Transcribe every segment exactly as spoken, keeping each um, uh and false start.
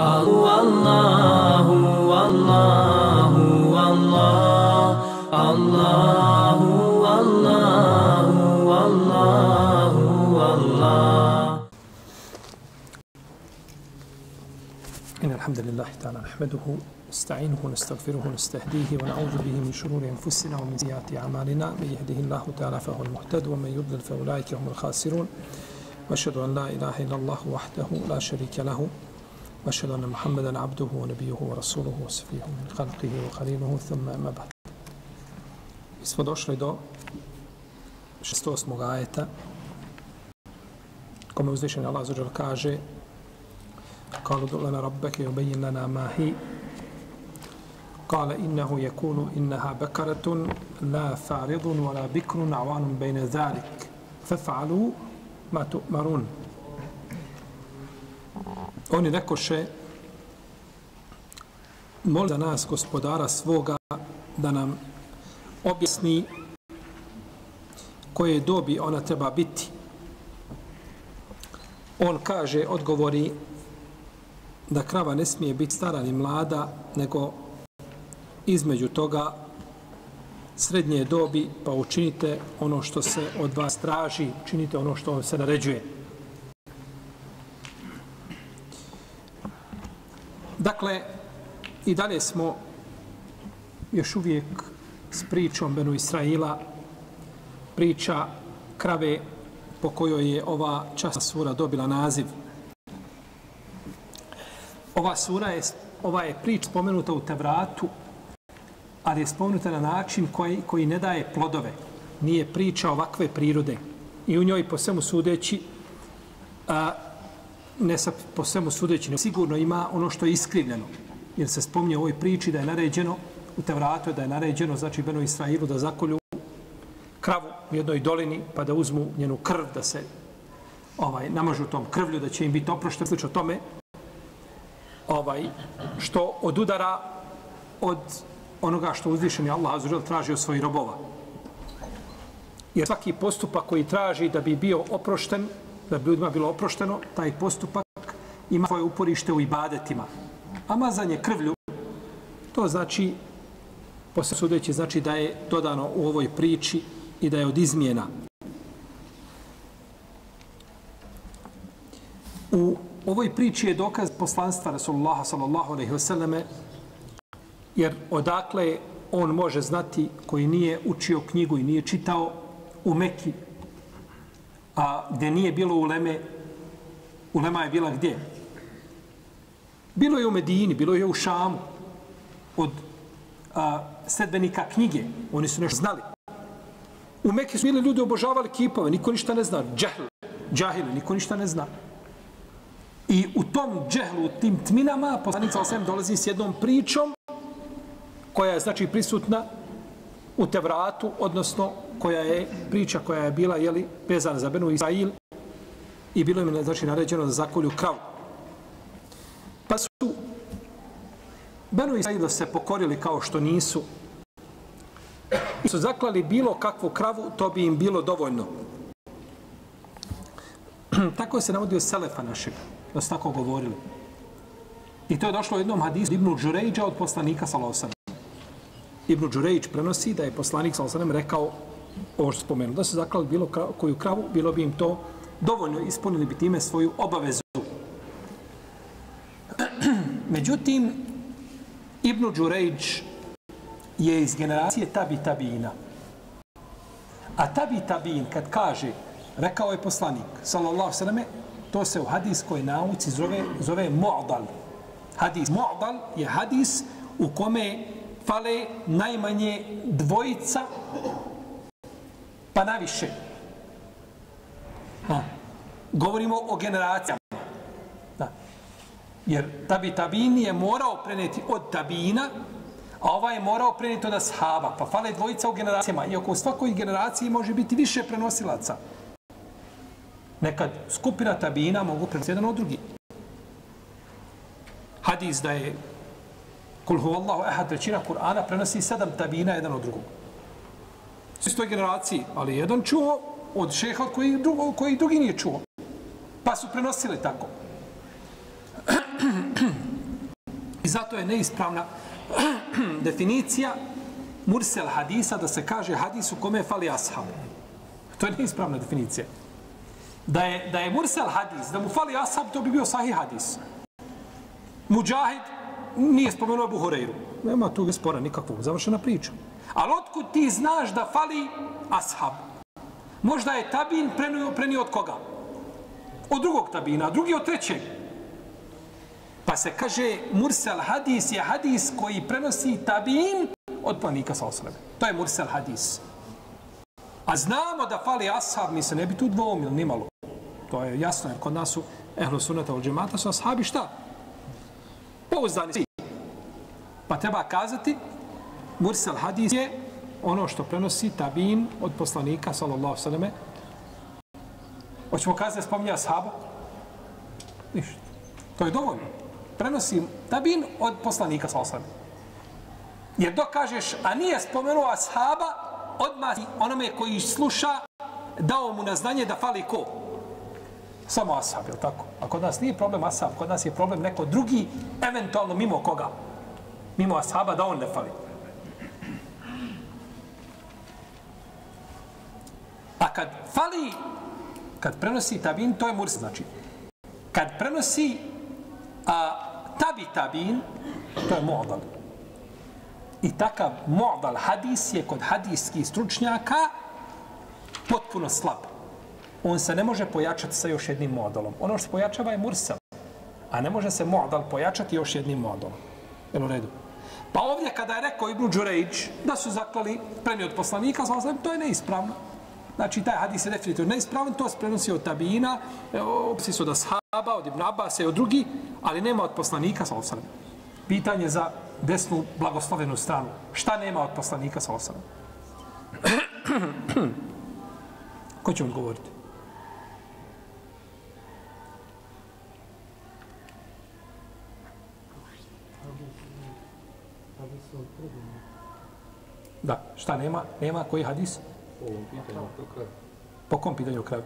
Allahu, Allahu, Allah, Allahu, Allahu, Allahu, Allah. إن الحمد لله تعالى نحمده نستعينه ونستغفره ونستهديه ونعوذ به من شرور أنفسنا ومن سيئات أعمالنا من يهده الله تعالى فهو المهتد ومن يضلل فأولئك هم الخاسرون وأشهد أن لا إله إلا الله وحده لا شريك له وأشهد أن محمدا عبده ونبيه ورسوله وصفيه من خلقه وخليله ثم أما بعد. Smo došli do šezdeset osmog ajeta kome uzvišeni Allah azza wa jalla kaže: قالوا ادع لنا ربك يبين لنا ما هي قال إنه يكون إنها بكرة لا فارض ولا بكر عوان بين ذلك فافعلوا ما تؤمرون. Oni rekoše: moli za nas gospodara svoga da nam objasni koje dobi ona treba biti. On kaže, odgovori da krava ne smije biti stara ni mlada, nego između toga srednje dobi, pa učinite ono što se od vas traži, učinite ono što se naređuje. Dakle, i dalje smo još uvijek s pričom Benu Israila, priča krave po kojoj je ova časna sura dobila naziv. Ova sura je, ova je priča spomenuta u Tevratu, ali je spomenuta na način koji, koji ne daje plodove. Nije priča ovakve prirode. I u njoj po svemu sudeći, a, ne sa po svemu sudeći, ne, sigurno ima ono što je iskrivljeno. Jer se spominje u ovoj priči da je naređeno, u Tevratu da je naređeno, znači Benu Israilu da zakolju kravu u jednoj dolini, pa da uzmu njenu krv, da se ovaj, namažu tom krvlju, da će im biti oprošteno, slično tome, ovaj, što odudara od onoga što uzvišeni Allah azza wa jalla traži od svojih robova. Jer svaki postupak koji traži da bi bio oprošten, da bi ljudima bilo oprošteno, taj postupak ima svoje uporište u ibadetima. A mazanje krvlju, to znači, posle sudeći, znači da je dodano u ovoj priči i da je od izmjena. U ovoj priči je dokaz poslanstva Rasulullaha sallallahu alejhi ve selleme, jer odakle on može znati koji nije učio knjigu i nije čitao u Mekki, a gdje nije bilo uleme. Ulema je bila gdje? Bilo je u Medini, bilo je u Šamu, od a, sledbenika knjige. Oni su nešto znali. U Mekki su bili ljudi obožavali kipove, niko ništa ne zna. Džahl, džahili, niko ništa ne zna. I u tom džehlu, u tim tminama, poslanik sallallahu alejhi ve sellem dolazi s jednom pričom koja je, znači, prisutna u Tevratu, odnosno koja je priča koja je bila, jeli, vezana za Benu Israil i bilo im, znači, naređeno da zakolju kravu. Pa su Benu Israil se pokorili kao što nisu i su zaklali bilo kakvu kravu, to bi im bilo dovoljno. Tako se navodio selefa našeg, da su tako govorili. I to je došlo u jednom hadisu Ibnu Đurejđa od poslanika sallallahu alejhi ve sellem. Ibnu Đurejđ prenosi da je poslanik sallallahu alejhi ve sellem rekao, ovo što spomenu, da su zaklali bilo koju kravu, bilo bi im to dovoljno, ispunili bi time svoju obavezu. Međutim, Ibnu Đurejđ je iz generacije tabi tabina. A tabi tabin, kad kaže, rekao je poslanik sallallahu alejhi ve selleme, to se u hadiskoj nauci zove, zove mu'dal. Hadis mu'dal je hadis u kome fale najmanje dvojica pa naviše. Ha. Govorimo o generacijama. Da. Jer tabi tabin je morao preneti od tabina, a ovaj je morao preneti od ashaba. Pa fale dvojica u generacijama. Iako u svakoj generaciji može biti više prenosilaca. Nekad skupina tabina mogu prenositi jedan od drugi. Hadis da je kul huvallahu ehad, trećina Kur'ana prenosi sedam tabina jedan od drugog. U istoj generaciji, ali jedan čuo od šeha koji, drugo, koji drugi nije čuo. Pa su prenosili tako. I zato je neispravna definicija mursel hadisa da se kaže hadis u kome fali ashab. To je neispravna definicija. Da je, da je mursel hadis, da mu fali ashab, to bi bio sahih hadis. Mujahid nije spomenuo Abu Hurajru. Nema tu spora nikakvog, završena priča. Ali otkud ti znaš da fali ashab? Možda je tabin prenio, prenio od koga? Od drugog tabina, a drugi od trećeg. Pa se kaže mursel hadis je hadis koji prenosi tabin od poslanika sallallahu alejhi ve sellem. To je mursel hadis. A znamo da fali ashab, mi se ne bi tu dvoumili nimalo. To je jasno, jer kod nas su ehlu sunnata wal džemata su ashabi šta? Pouzdani svi. Pa treba kazati mursel hadis je ono što prenosi tabin od poslanika sallallahu alejhi ve selleme. Hoćemo kazati da spominje ashaba? Ništa. To je dovoljno. Prenosi tabin od poslanika sallallahu alejhi ve selleme. Jer dok kažeš, a nije spomenuo ashaba, odmah onome koji sluša dao mu na znanje da fali ko? Samo ashab, je li tako? A kod nas nije problem ashab, kod nas je problem neko drugi, eventualno mimo koga? Mimo ashaba da on ne fali. A kad fali, kad prenosi tabin, to je murs, znači. Kad prenosi a, tabi tabin, to je mu'dal. I takav mu'dal hadis je kod hadijskih stručnjaka potpuno slab. On se ne može pojačati sa još jednim mu'dalom. Ono što se pojačava je mursal, a ne može se mu'dal pojačati još jednim mu'dalom. Jel u redu? Pa ovdje kada je rekao Ibn Đurejđ da su zaklali preni od poslanika, to je neispravno. Znači, taj hadis je definitivno neispravan, to se prenosi od tabina, opisi su od ashaba, od Ibn Abasa i od drugi, ali nema od poslanika, sallallahu alejhi ve sellem. Pitanje za desnu blagoslovenu stranu. Šta nema od poslanika, sallallahu alejhi ve sellem? Ko će odgovoriti? Da, šta nema? Nema koji hadis? Po kom pitanju kraju?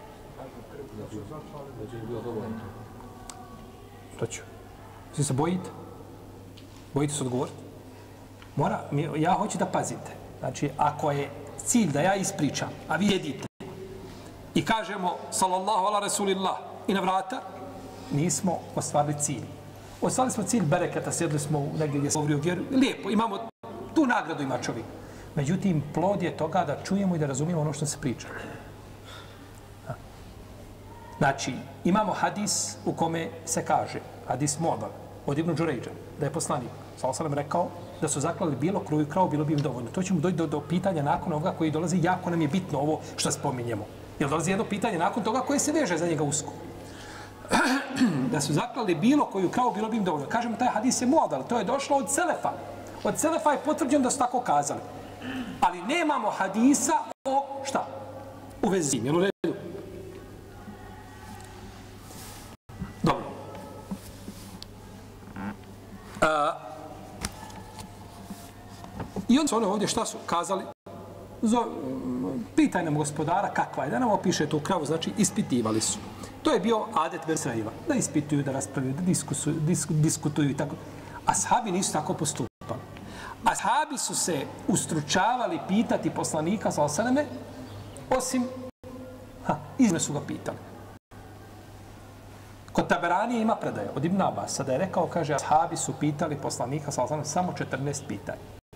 To ću. Svi se bojite? Bojite se odgovoriti? Mora, ja hoću da pazite. Znači, ako je cilj da ja ispričam, a vi jedite i kažemo sallallahu ala rasulillah i na vrata, nismo ostvarili cilj. Ostvarili smo cilj bereketa, sjedli smo negdje gdje se govori o vjeru. Lijepo, imamo tu nagradu ima čovjek. Međutim, plod je toga da čujemo i da razumijemo ono što se priča. Znači, imamo hadis u kome se kaže, hadis Mu'dal, od Ibn Đurejđa, da je poslanik, sallallahu alejhi ve sellem, rekao da su zaklali bilo kruju kravu, bilo bi im dovoljno. To ćemo doći do, do pitanja nakon ovoga koji dolazi, jako nam je bitno ovo što spominjemo. Jer dolazi jedno pitanje nakon toga koje se veže za njega usko. Da su zaklali bilo koju kravu, bilo bi im dovoljno. Kažemo, taj hadis je Mu'dal, to je došlo od Selefa. Od Selefa je potvrđeno da su tako kazali. Ali nemamo hadisa o šta? U vezi. Jel u redu? Dobro. A, I onda su ono ovdje šta su kazali? Zo, pitaj nam gospodara kakva je, da nam opiše tu kravu, znači ispitivali su. To je bio adet Besraila, da ispituju, da raspravljaju, da diskusuju, disk, diskutuju i tako. Ashabi nisu tako postupali. Ashabi su se ustručavali pitati poslanika sallallahu alejhi ve selleme, osim ha, izme su ga pitali. Kod Taberanije ima predaje od Ibn Abasa da je rekao, kaže, ashabi su pitali poslanika sallallahu alejhi ve selleme samo četrnaest pitanja.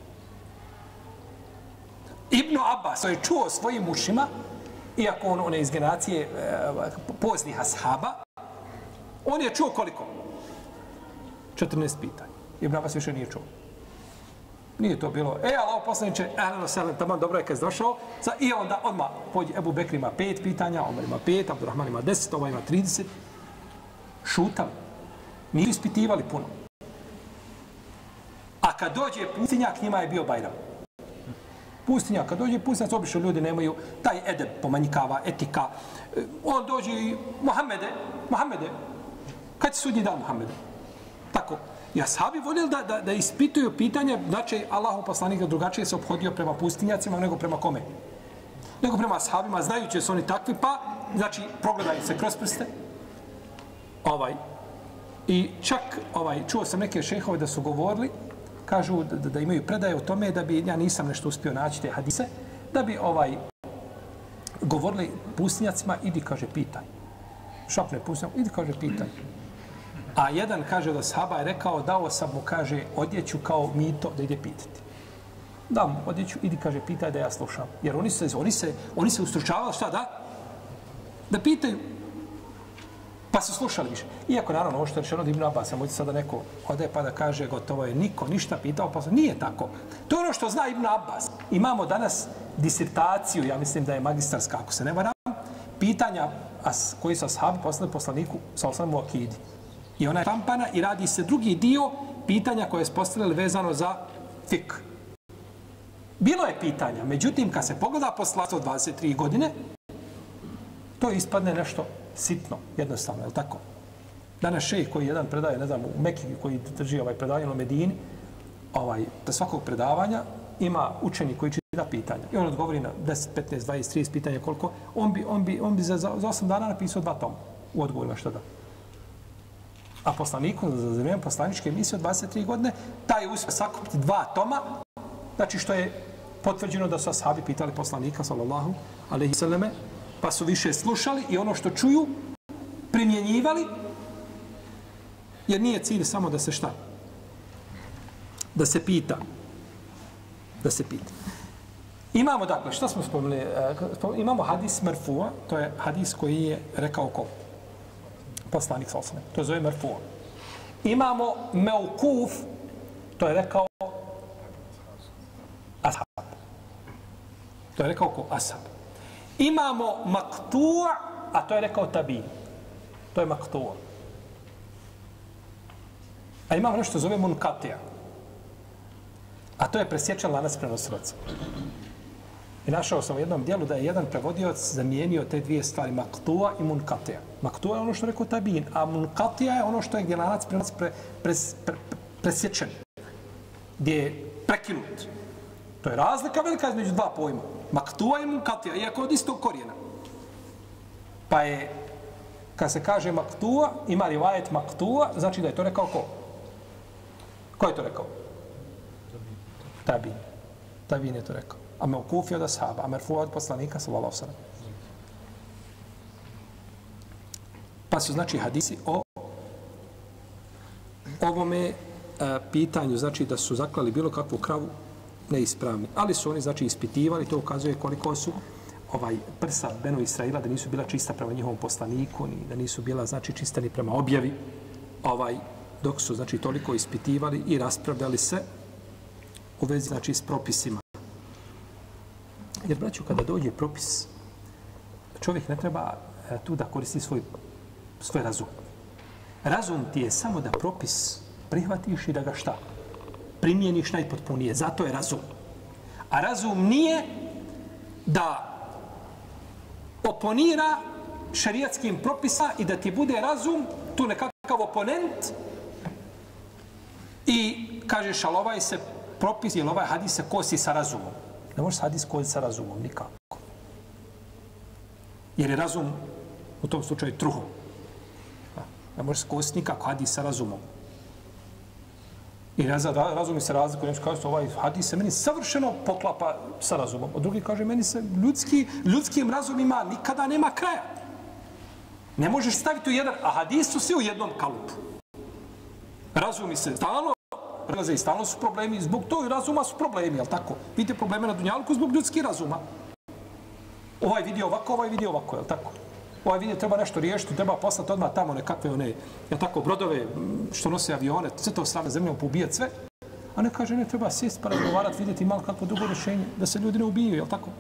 Ibn Abbas je čuo svojim ušima, iako on, on je iz generacije e, poznih ashaba, on je čuo koliko? četrnaest pitanja. Ibn Abbas više nije čuo. Nije to bilo, e, Allah poslaniče, ehlan selam, taman, dobro je kad je došao, i onda odmah pođe, Ebu Bekr ima pet pitanja, Omar ima pet, Abdurrahman ima deset, ovaj ima trideset. Šutali. Nisu ispitivali puno. A kad dođe pustinjak, njima je bio Bajram. Pustinjak, kad dođe pustinjak, obično ljudi nemaju taj edeb, pomanjkava, etika. On dođe i Mohamede, Mohamede, kad će sudnji dan Mohamede? Tako. I ashabi voljeli da, da, da ispituju pitanje, znači Allahov poslanik drugačije se obhodio prema pustinjacima nego prema kome? Nego prema ashabima, znajući su oni takvi, pa, znači, progledaju se kroz prste. Ovaj. I čak, ovaj, čuo sam neke šejhove da su govorili, kažu da, da imaju predaje o tome da bi, ja nisam nešto uspio naći te hadise, da bi ovaj govorili pustinjacima, idi, kaže, pitaj. Šapne pustinjacima, idi, kaže, pitaj. A jedan, kaže, od ashaba je rekao, dao sam mu, kaže, odjeću kao mito da ide pitati. Da mu odjeću, idi, kaže, pitaj da ja slušam. Jer oni se, oni se, oni se ustručavali, šta da? Da pitaju. Pa su slušali više. Iako, naravno, ovo što je rečeno od Ibn Abasa, možete sada neko ode pa da kaže, gotovo je, niko ništa pitao, pa nije tako. To je ono što zna Ibn Abbas. Imamo danas disertaciju, ja mislim da je magistarska, ako se ne varam, pitanja as, koji su ashabi poslali poslaniku sa osnovom u akidi. I ona je štampana i radi se drugi dio pitanja koje je postavili vezano za fik. Bilo je pitanja, međutim, kad se pogleda poslanstvo dvadeset tri godine, to ispadne nešto sitno, jednostavno, je li tako? Danas šejh koji jedan predaje, ne znam, u Mekiji koji drži ovaj predavanje u Medini, ovaj, da svakog predavanja ima učenik koji čita pitanja. I on odgovori na deset, petnaest, dvadeset, trideset pitanja koliko. On bi, on bi, on bi za, za, za osam dana napisao dva toma u odgovorima što da. A poslaniku, za vrijeme poslaničke emisije od dvadeset tri godine, taj je uspio sakupiti dva toma, znači što je potvrđeno da su ashabi pitali poslanika, sallallahu alejhi ve selleme, pa su više slušali i ono što čuju primjenjivali, jer nije cilj samo da se šta? Da se pita. Da se pita. Imamo, dakle, šta smo spomenuli? Imamo hadis marfua, to je hadis koji je rekao ko? Poslanik sallallahu alejhi ve sellem. To je zove marfua. Imamo meukuf, to je rekao ashab. To je rekao ko? Ashab. Imamo maktu', a to je rekao tabi. To je maktu'. A imamo nešto zove munkatija. A to je presječan lanac prenosilaca. I našao sam u jednom dijelu da je jedan prevodioc zamijenio te dvije stvari, maktua i munkatija. Maktua je ono što je rekao tabin, a munkatija je ono što je gdje lanac prenos pre, pre, pre, presječen, gdje je prekinut. To je razlika velika između dva pojma. Maktua i munkatija, iako od istog korijena. Pa je, kad se kaže maktua, ima rivajet maktua, znači da je to rekao ko? Ko je to rekao? Tabin. Tabin je to rekao. A mevkuf je od ashaba, a merfu od poslanika, sallallahu alejhi ve sellem. Pa su, znači, hadisi o ovome a, pitanju, znači da su zaklali bilo kakvu kravu neispravni. Ali su oni, znači, ispitivali, to ukazuje koliko su ovaj prsa Benu Israila, da nisu bila čista prema njihovom poslaniku, ni da nisu bila, znači, čista ni prema objavi, ovaj, dok su, znači, toliko ispitivali i raspravljali se u vezi, znači, s propisima. Jer, braću, kada dođe propis, čovjek ne treba e, tu da koristi svoj, svoj razum. Razum ti je samo da propis prihvatiš i da ga šta? Primjeniš najpotpunije. Zato je razum. A razum nije da oponira šerijatskim propisa i da ti bude razum, tu nekakav oponent i kažeš, ali ovaj se propis ili ovaj hadis se kosi sa razumom. Ne možeš hadis kositi sa razumom, nikako. Jer je razum u tom slučaju truho. Ne možeš kositi nikako hadis sa razumom. I razum se razlikuje. Nešto kaže, ovaj hadis se meni savršeno poklapa sa razumom. Od drugi kaže, meni se ljudski, ljudskim razumima nikada nema kraja. Ne možeš staviti u jedan, a hadis su svi u jednom kalupu. Razumi se stalno razlaze i stalno su problemi. Zbog tog razuma su problemi, jel tako? Vidite probleme na dunjalku zbog ljudskih razuma. Ovaj vidio ovako, ovaj vidio ovako, jel tako? Ovaj vidio treba nešto riješiti, treba poslati odmah tamo nekakve one, jel tako, brodove što nose avione, sve to strane zemljom poubijati sve. A ne kaže, ne treba sjesti pa razgovarati, vidjeti malo kakvo drugo rješenje, da se ljudi ne ubijaju, jel tako?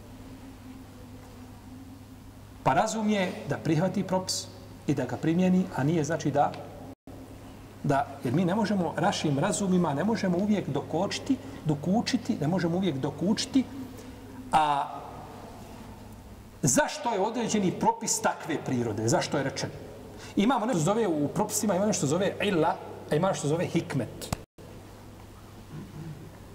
Pa razum je da prihvati propis i da ga primjeni, a nije znači da da, jer mi ne možemo našim razumima, ne možemo uvijek dokočiti, dokučiti, ne možemo uvijek dokučiti, a zašto je određeni propis takve prirode? Zašto je rečen? Imamo nešto zove u propisima, ima nešto zove illa, a ima nešto zove hikmet.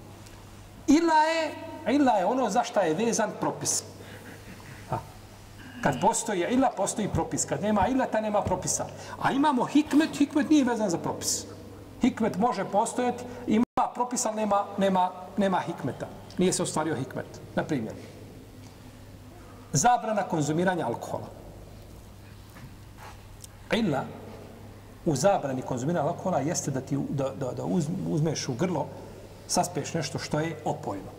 Illa je, illa je ono za šta je vezan propis. A. Kad postoji ila, postoji propis. Kad nema ilata, nema propisa. A imamo hikmet, hikmet nije vezan za propis. Hikmet može postojati, ima propis, ali nema, nema, nema hikmeta. Nije se ostvario hikmet. Na primjer, zabrana konzumiranja alkohola. Ila u zabrani konzumiranja alkohola jeste da ti da, da, da uzmeš u grlo, saspeš nešto što je opojno.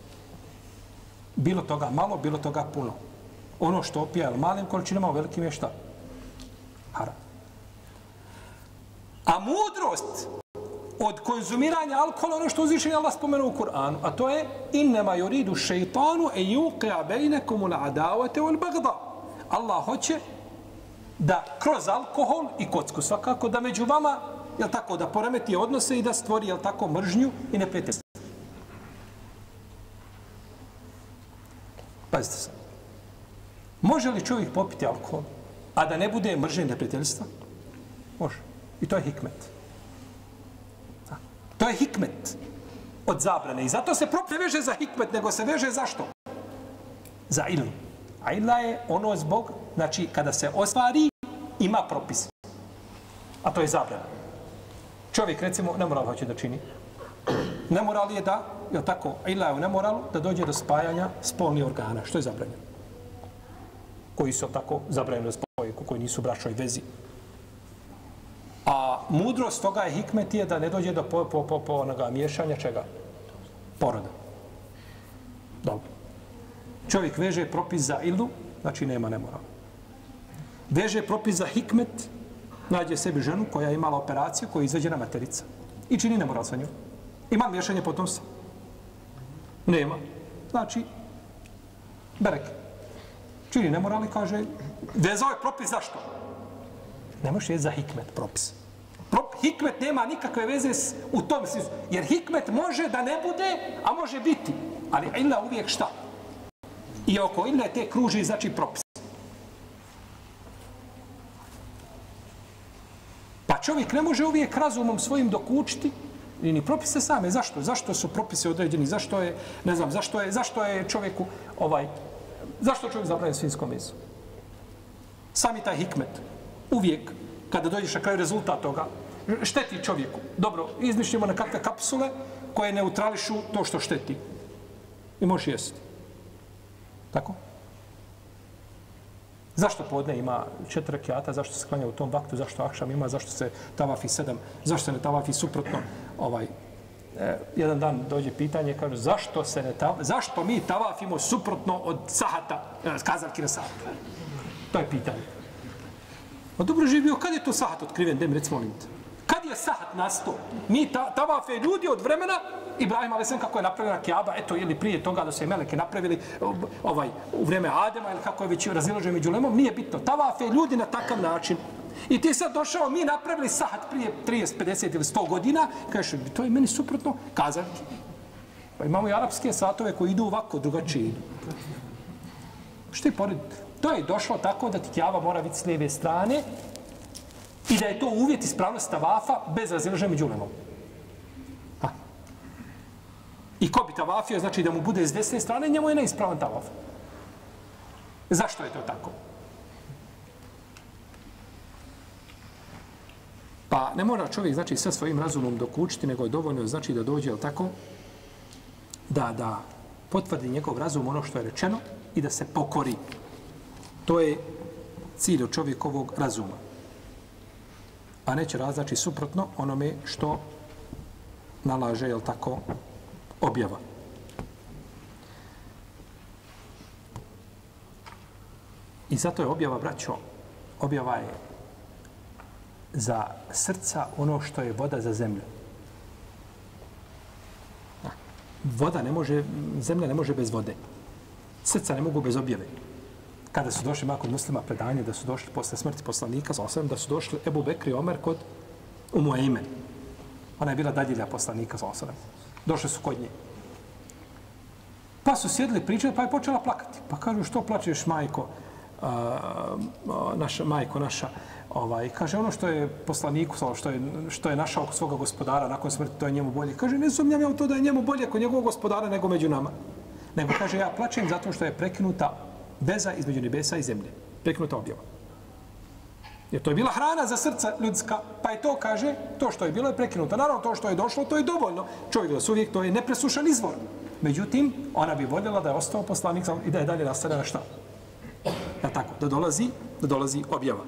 Bilo toga malo, bilo toga puno. Ono što opija malim količinama, u velikim je šta? Haram. A mudrost od konzumiranja alkohola, ono što uzvišenje Allah spomenuo u Kur'anu, a to je innema yuridu šeitanu e yuqia bejnekum ul adavate wal bagda. Allah hoće da kroz alkohol i kocku svakako da među vama, jel tako, da poremeti odnose i da stvori, jel tako, mržnju i neprijateljstvo. Pazite se. Može li čovjek popiti alkohol, a da ne bude mržnje i neprijateljstva? Može. I to je hikmet. To je hikmet od zabrane. I zato se propis ne veže za hikmet, nego se veže za što? Za ilmu. A ila je ono zbog, znači, kada se ostvari, ima propis. A to je zabrana. Čovjek, recimo, nemoral hoće da čini. Nemoral je da, je tako, ila je u nemoralu, da dođe do spajanja spolnih organa. Što je zabranjeno? Koji su tako zabranjeni da spoje, koji nisu u bračnoj vezi. A mudrost toga je hikmet je da ne dođe do po, po, po, po onoga miješanja čega? Poroda. Dobro. Čovjek veže propis za ilu, znači nema nemoral. Veže propis za hikmet, nađe sebi ženu koja je imala operaciju, koja je izveđena materica. I čini nemoral sa njom. Ima miješanje potomstva? Nema. Znači, berek. Čini nemoral i kaže, vezao je propis zašto? Ne možeš je za hikmet propis. Prop, hikmet nema nikakve veze s, u tom smislu. Jer hikmet može da ne bude, a može biti. Ali illa uvijek šta? I oko illa te kruži, znači propis. Pa čovjek ne može uvijek razumom svojim dokučiti i ni propise same. Zašto? Zašto su propise određeni? Zašto je, ne znam, zašto je, zašto je čovjeku ovaj, zašto čovjek zabranjen svinskom mesu? Sami taj hikmet. Uvijek, kada dođeš na kraju rezultat toga, šteti čovjeku. Dobro, izmišljamo nekakve kapsule koje neutrališu to što šteti. I možeš jesti. Tako? Zašto podne ima četiri rekiata, zašto se klanja u tom vaktu, zašto akšam ima, zašto se tavafi sedam, zašto se ne tavafi suprotno? Ovaj, eh, jedan dan dođe pitanje, kaže, zašto se ne tavafi, zašto mi tavafimo suprotno od sahata, eh, kazaljki na sahata? To je pitanje. A dobro živio, kad je to sahat otkriven? Dem, recimo, molim te. Kad je sahat nastao? Mi ta, tavafe ljudi od vremena Ibrahim alejselam kako je napravljena Kjaba, eto, ili prije toga da se meleke napravili ovaj, u vrijeme Adema, ili kako je već razilažen među lemom, nije bitno. Tavafe ljudi na takav način. I ti sad došao, mi napravili sahat prije trideset, pedeset ili sto godina, kažeš, to je meni suprotno, kazaljki. Pa imamo i arapske satove koji idu ovako, drugačije idu. Što je pored? To je došlo tako da ti Kjaba mora biti s lijeve strane i da je to uvjet ispravnosti tavafa bez razilaženja među lemom. Ha. I ko bi tavafio, znači da mu bude s desne strane, njemu je neispravan tavaf. Zašto je to tako? Pa ne mora čovjek, znači, sa svojim razumom dokučiti, nego je dovoljno, znači, da dođe, jel tako, da, da potvrdi njegov razum ono što je rečeno i da se pokori. To je cilj od čovjekovog razuma. A neće raznači suprotno onome što nalaže, jel tako, objava. I zato je objava, braćo, objava je za srca ono što je voda za zemlju. Voda ne može, zemlja ne može bez vode. Srca ne mogu bez objave. Kada su došli kod muslima predanje, da su došli posle smrti poslanika, da su došli Ebu Bekr i Omer kod Umu Ejmen. Ona je bila dadilja poslanika, došli su kod nje. Pa su sjedili, pričali, pa je počela plakati. Pa kažu, što plačeš, majko, a, a, naša, majko naša? Ovaj, kaže, ono što je poslaniku, što je, što je našao kod svoga gospodara nakon smrti, to je njemu bolje. Kaže, ne sumnjam ja u to da je njemu bolje kod njegovog gospodara nego među nama. Nego, kaže, ja plačem zato što je prekinuta veza između nebesa i zemlje. Prekinuta objava. Jer to je bila hrana za srca ljudska, pa je to, kaže, to što je bilo je prekinuto. Naravno, to što je došlo, to je dovoljno. Čovjek da uvijek, to je nepresušan izvor. Međutim, ona bi voljela da je ostao poslanik i da je dalje nastavljena šta? Ja tako, da dolazi, da dolazi objava.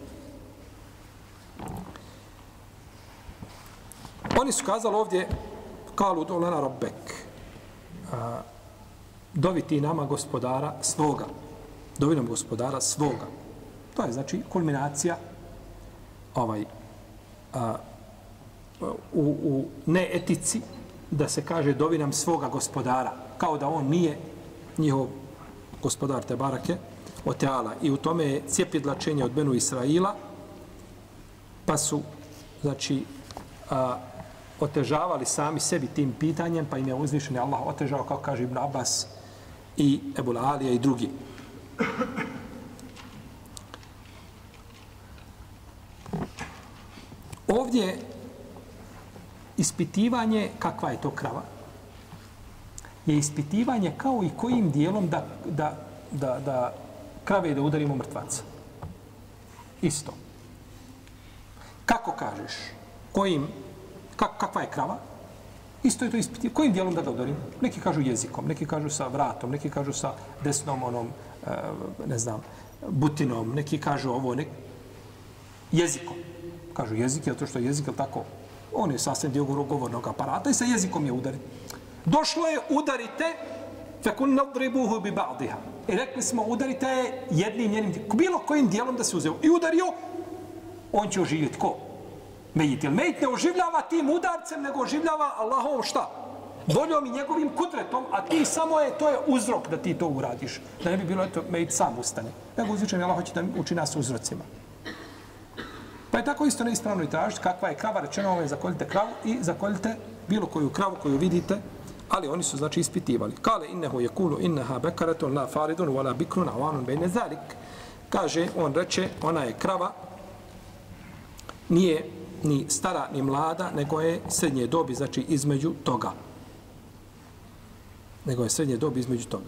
Oni su kazali ovdje, kalu dolana rabbek, dovi ti nama gospodara svoga. Dovi nam gospodara svoga. To je znači kulminacija ovaj, a, u, u neetici da se kaže dovi nam svoga gospodara. Kao da on nije njihov gospodar te barake o teala. I u tome je cijepidlačenje od Benu Israila, pa su znači a, otežavali sami sebi tim pitanjem, pa im je uzvišeni Allah otežao, kao kaže Ibn Abbas i Ebul Alija i drugi. Ovdje ispitivanje, kakva je to krava, je ispitivanje kao i kojim dijelom da, da, da, da krave da udarimo mrtvaca. Isto. Kako kažeš? Kojim, kak, kakva je krava? Isto je to ispitivanje. Kojim dijelom da ga udarimo? Neki kažu jezikom, neki kažu sa vratom, neki kažu sa desnom onom, ne znam, butinom, neki kažu ovo, neki... jezikom. Kažu jezik, je to što je jezik, je tako? On je sasvim dio govornog aparata i sa jezikom je udariti. Došlo je, udarite, fekun nadribuhu bi ba'diha. I rekli smo, udarite je jednim njenim, bilo kojim dijelom da se uzeo. I udario, on će oživjeti. Ko? Mejit. Jer mejit ne oživljava tim udarcem, nego oživljava Allahovom šta? Voljom i njegovim kudretom, a ti samo je, to je uzrok da ti to uradiš. Da ne bi bilo, eto, mejit sam ustane. Nego uzvičan Allah hoće da uči nas uzrocima. Pa je tako isto neispravno i tražiti kakva je krava, rečeno ovo je zakoljite kravu i zakoljite bilo koju kravu koju vidite, ali oni su znači ispitivali. Kale innehu yekulu innaha bekaratun la faridun wala bikrun awanun bejne zalik. Kaže, on reče, ona je krava, nije ni stara ni mlada, nego je srednje dobi, znači između toga. Nego je srednje dobi između toga.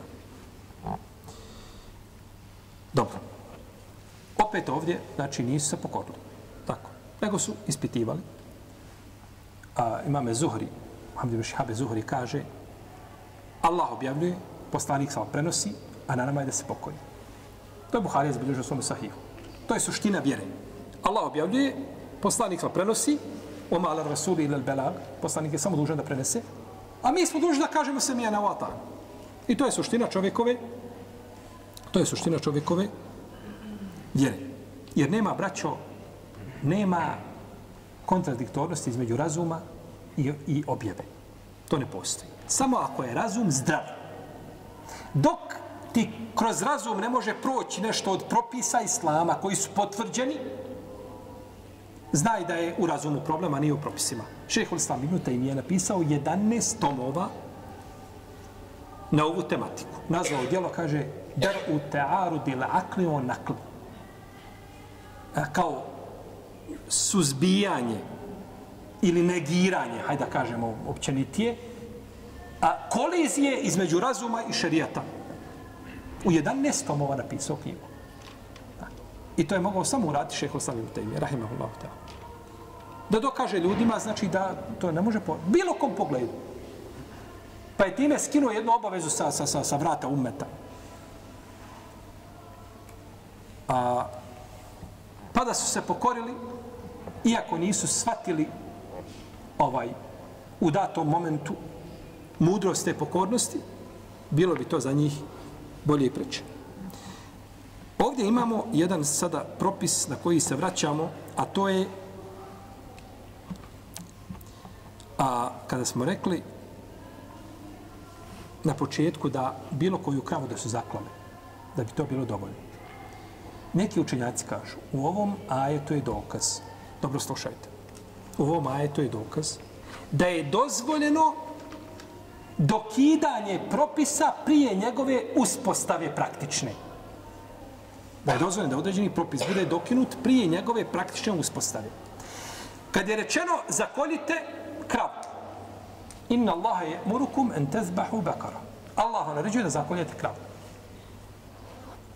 Dobro. Opet ovdje, znači nisu se pokorili. Tako. Nego su ispitivali. A, imame Zuhri, Muhammed Šihabe Zuhri kaže, Allah objavljuje, poslanik sa prenosi, a na nama je da se pokori. To je Buharija zabilježio u svom sahihu. To je suština vjere. Allah objavljuje, poslanik sa prenosi, oma ala rasuli ilal belag, poslanik je samo dužan da prenese, a mi smo dužni da kažemo se mi je na vata. I to je suština čovjekove, to je suština čovjekove vjere. Jer nema, braćo, nema kontradiktornosti između razuma i, i objave. To ne postoji. Samo ako je razum zdrav. Dok ti kroz razum ne može proći nešto od propisa Islama koji su potvrđeni, znaj da je u razumu problema, nije u propisima. Šejhul Islam Ibn Tejmije je napisao jedanaest tomova na ovu tematiku. Nazvao djelo, kaže, Dar'u ta'arudil aqli wa naql. Kao suzbijanje ili negiranje, hajde da kažemo općenitije, a kolizije između razuma i šerijata. U jedanaest tomova napisao knjigu. I to je mogao samo uraditi šejhul Islam Ibn Tejmije, rahimahullahu ta'ala. Da dokaže ljudima, znači da to ne može po bilo kom pogledu. Pa je time skinuo jednu obavezu sa, sa, sa, sa vrata ummeta. A, pa da su se pokorili, iako nisu shvatili ovaj, u datom momentu mudrost te pokornosti, bilo bi to za njih bolje i preče. Ovdje imamo jedan sada propis na koji se vraćamo, a to je a kada smo rekli na početku da bilo koju kravu da su zaklale, da bi to bilo dovoljno. Neki učenjaci kažu, u ovom ajetu je dokaz, dobro slušajte, u ovom ajetu je dokaz da je dozvoljeno dokidanje propisa prije njegove uspostave praktične. Da je dozvoljeno da određeni propis bude dokinut prije njegove praktične uspostave. Kad je rečeno zakoljite kravu, inna Allaha ya'murukum an tazbahu bakara. Allah naređuje da zakoljete kravu.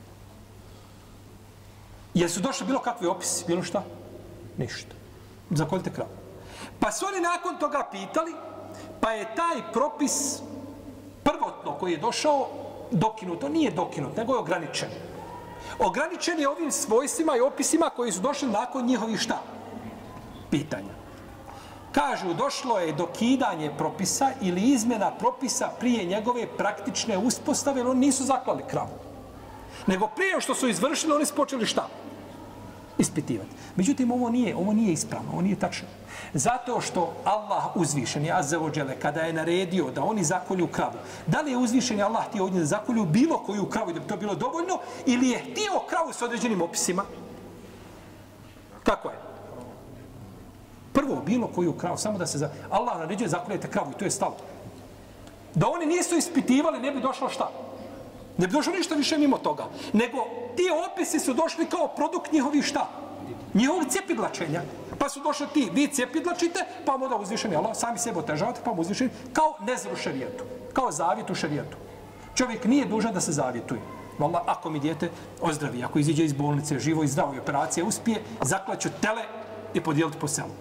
Jesu došli bilo kakvi opisi, bilo šta? Ništa. Zakoljite kravu. Pa su oni nakon toga pitali, pa je taj propis prvotno koji je došao dokinut. To nije dokinut, nego je ograničen. Ograničen je ovim svojstvima i opisima koji su došli nakon njihovih šta? Pitanja. Kažu, došlo je dokidanje propisa ili izmjena propisa prije njegove praktične uspostave, jer oni nisu zaklali kravu. Nego prije što su izvršili, oni su počeli šta? Ispitivati. Međutim, ovo nije, ovo nije ispravno, ovo nije tačno. Zato što Allah uzvišeni, azza wa dželle, kada je naredio da oni zakolju kravu, da li je uzvišeni Allah htio od njih da zakolju bilo koju kravu da bi to bilo dovoljno, ili je htio kravu s određenim opisima? Kako je? Prvo, bilo koju kravu, samo da se... Za... Allah naređuje zakoljete kravu i to je stalo. Da oni nisu ispitivali, ne bi došlo šta? Ne bi došlo ništa više mimo toga. Nego ti opisi su došli kao produkt njihovih šta? Njihovog cijepidlačenja. Pa su došli ti, vi cijepidlačite, pa mu da uzvišeni Allah, sami sebe otežavate, pa mu uzvišeni, kao nezru šerijetu. Kao zavjet u šerijetu. Čovjek nije dužan da se zavjetuje. Valjda, ako mi dijete ozdravi, ako iziđe iz bolnice, živo i zdravo i operacija uspije, zaklaću tele i podijeliti po selu.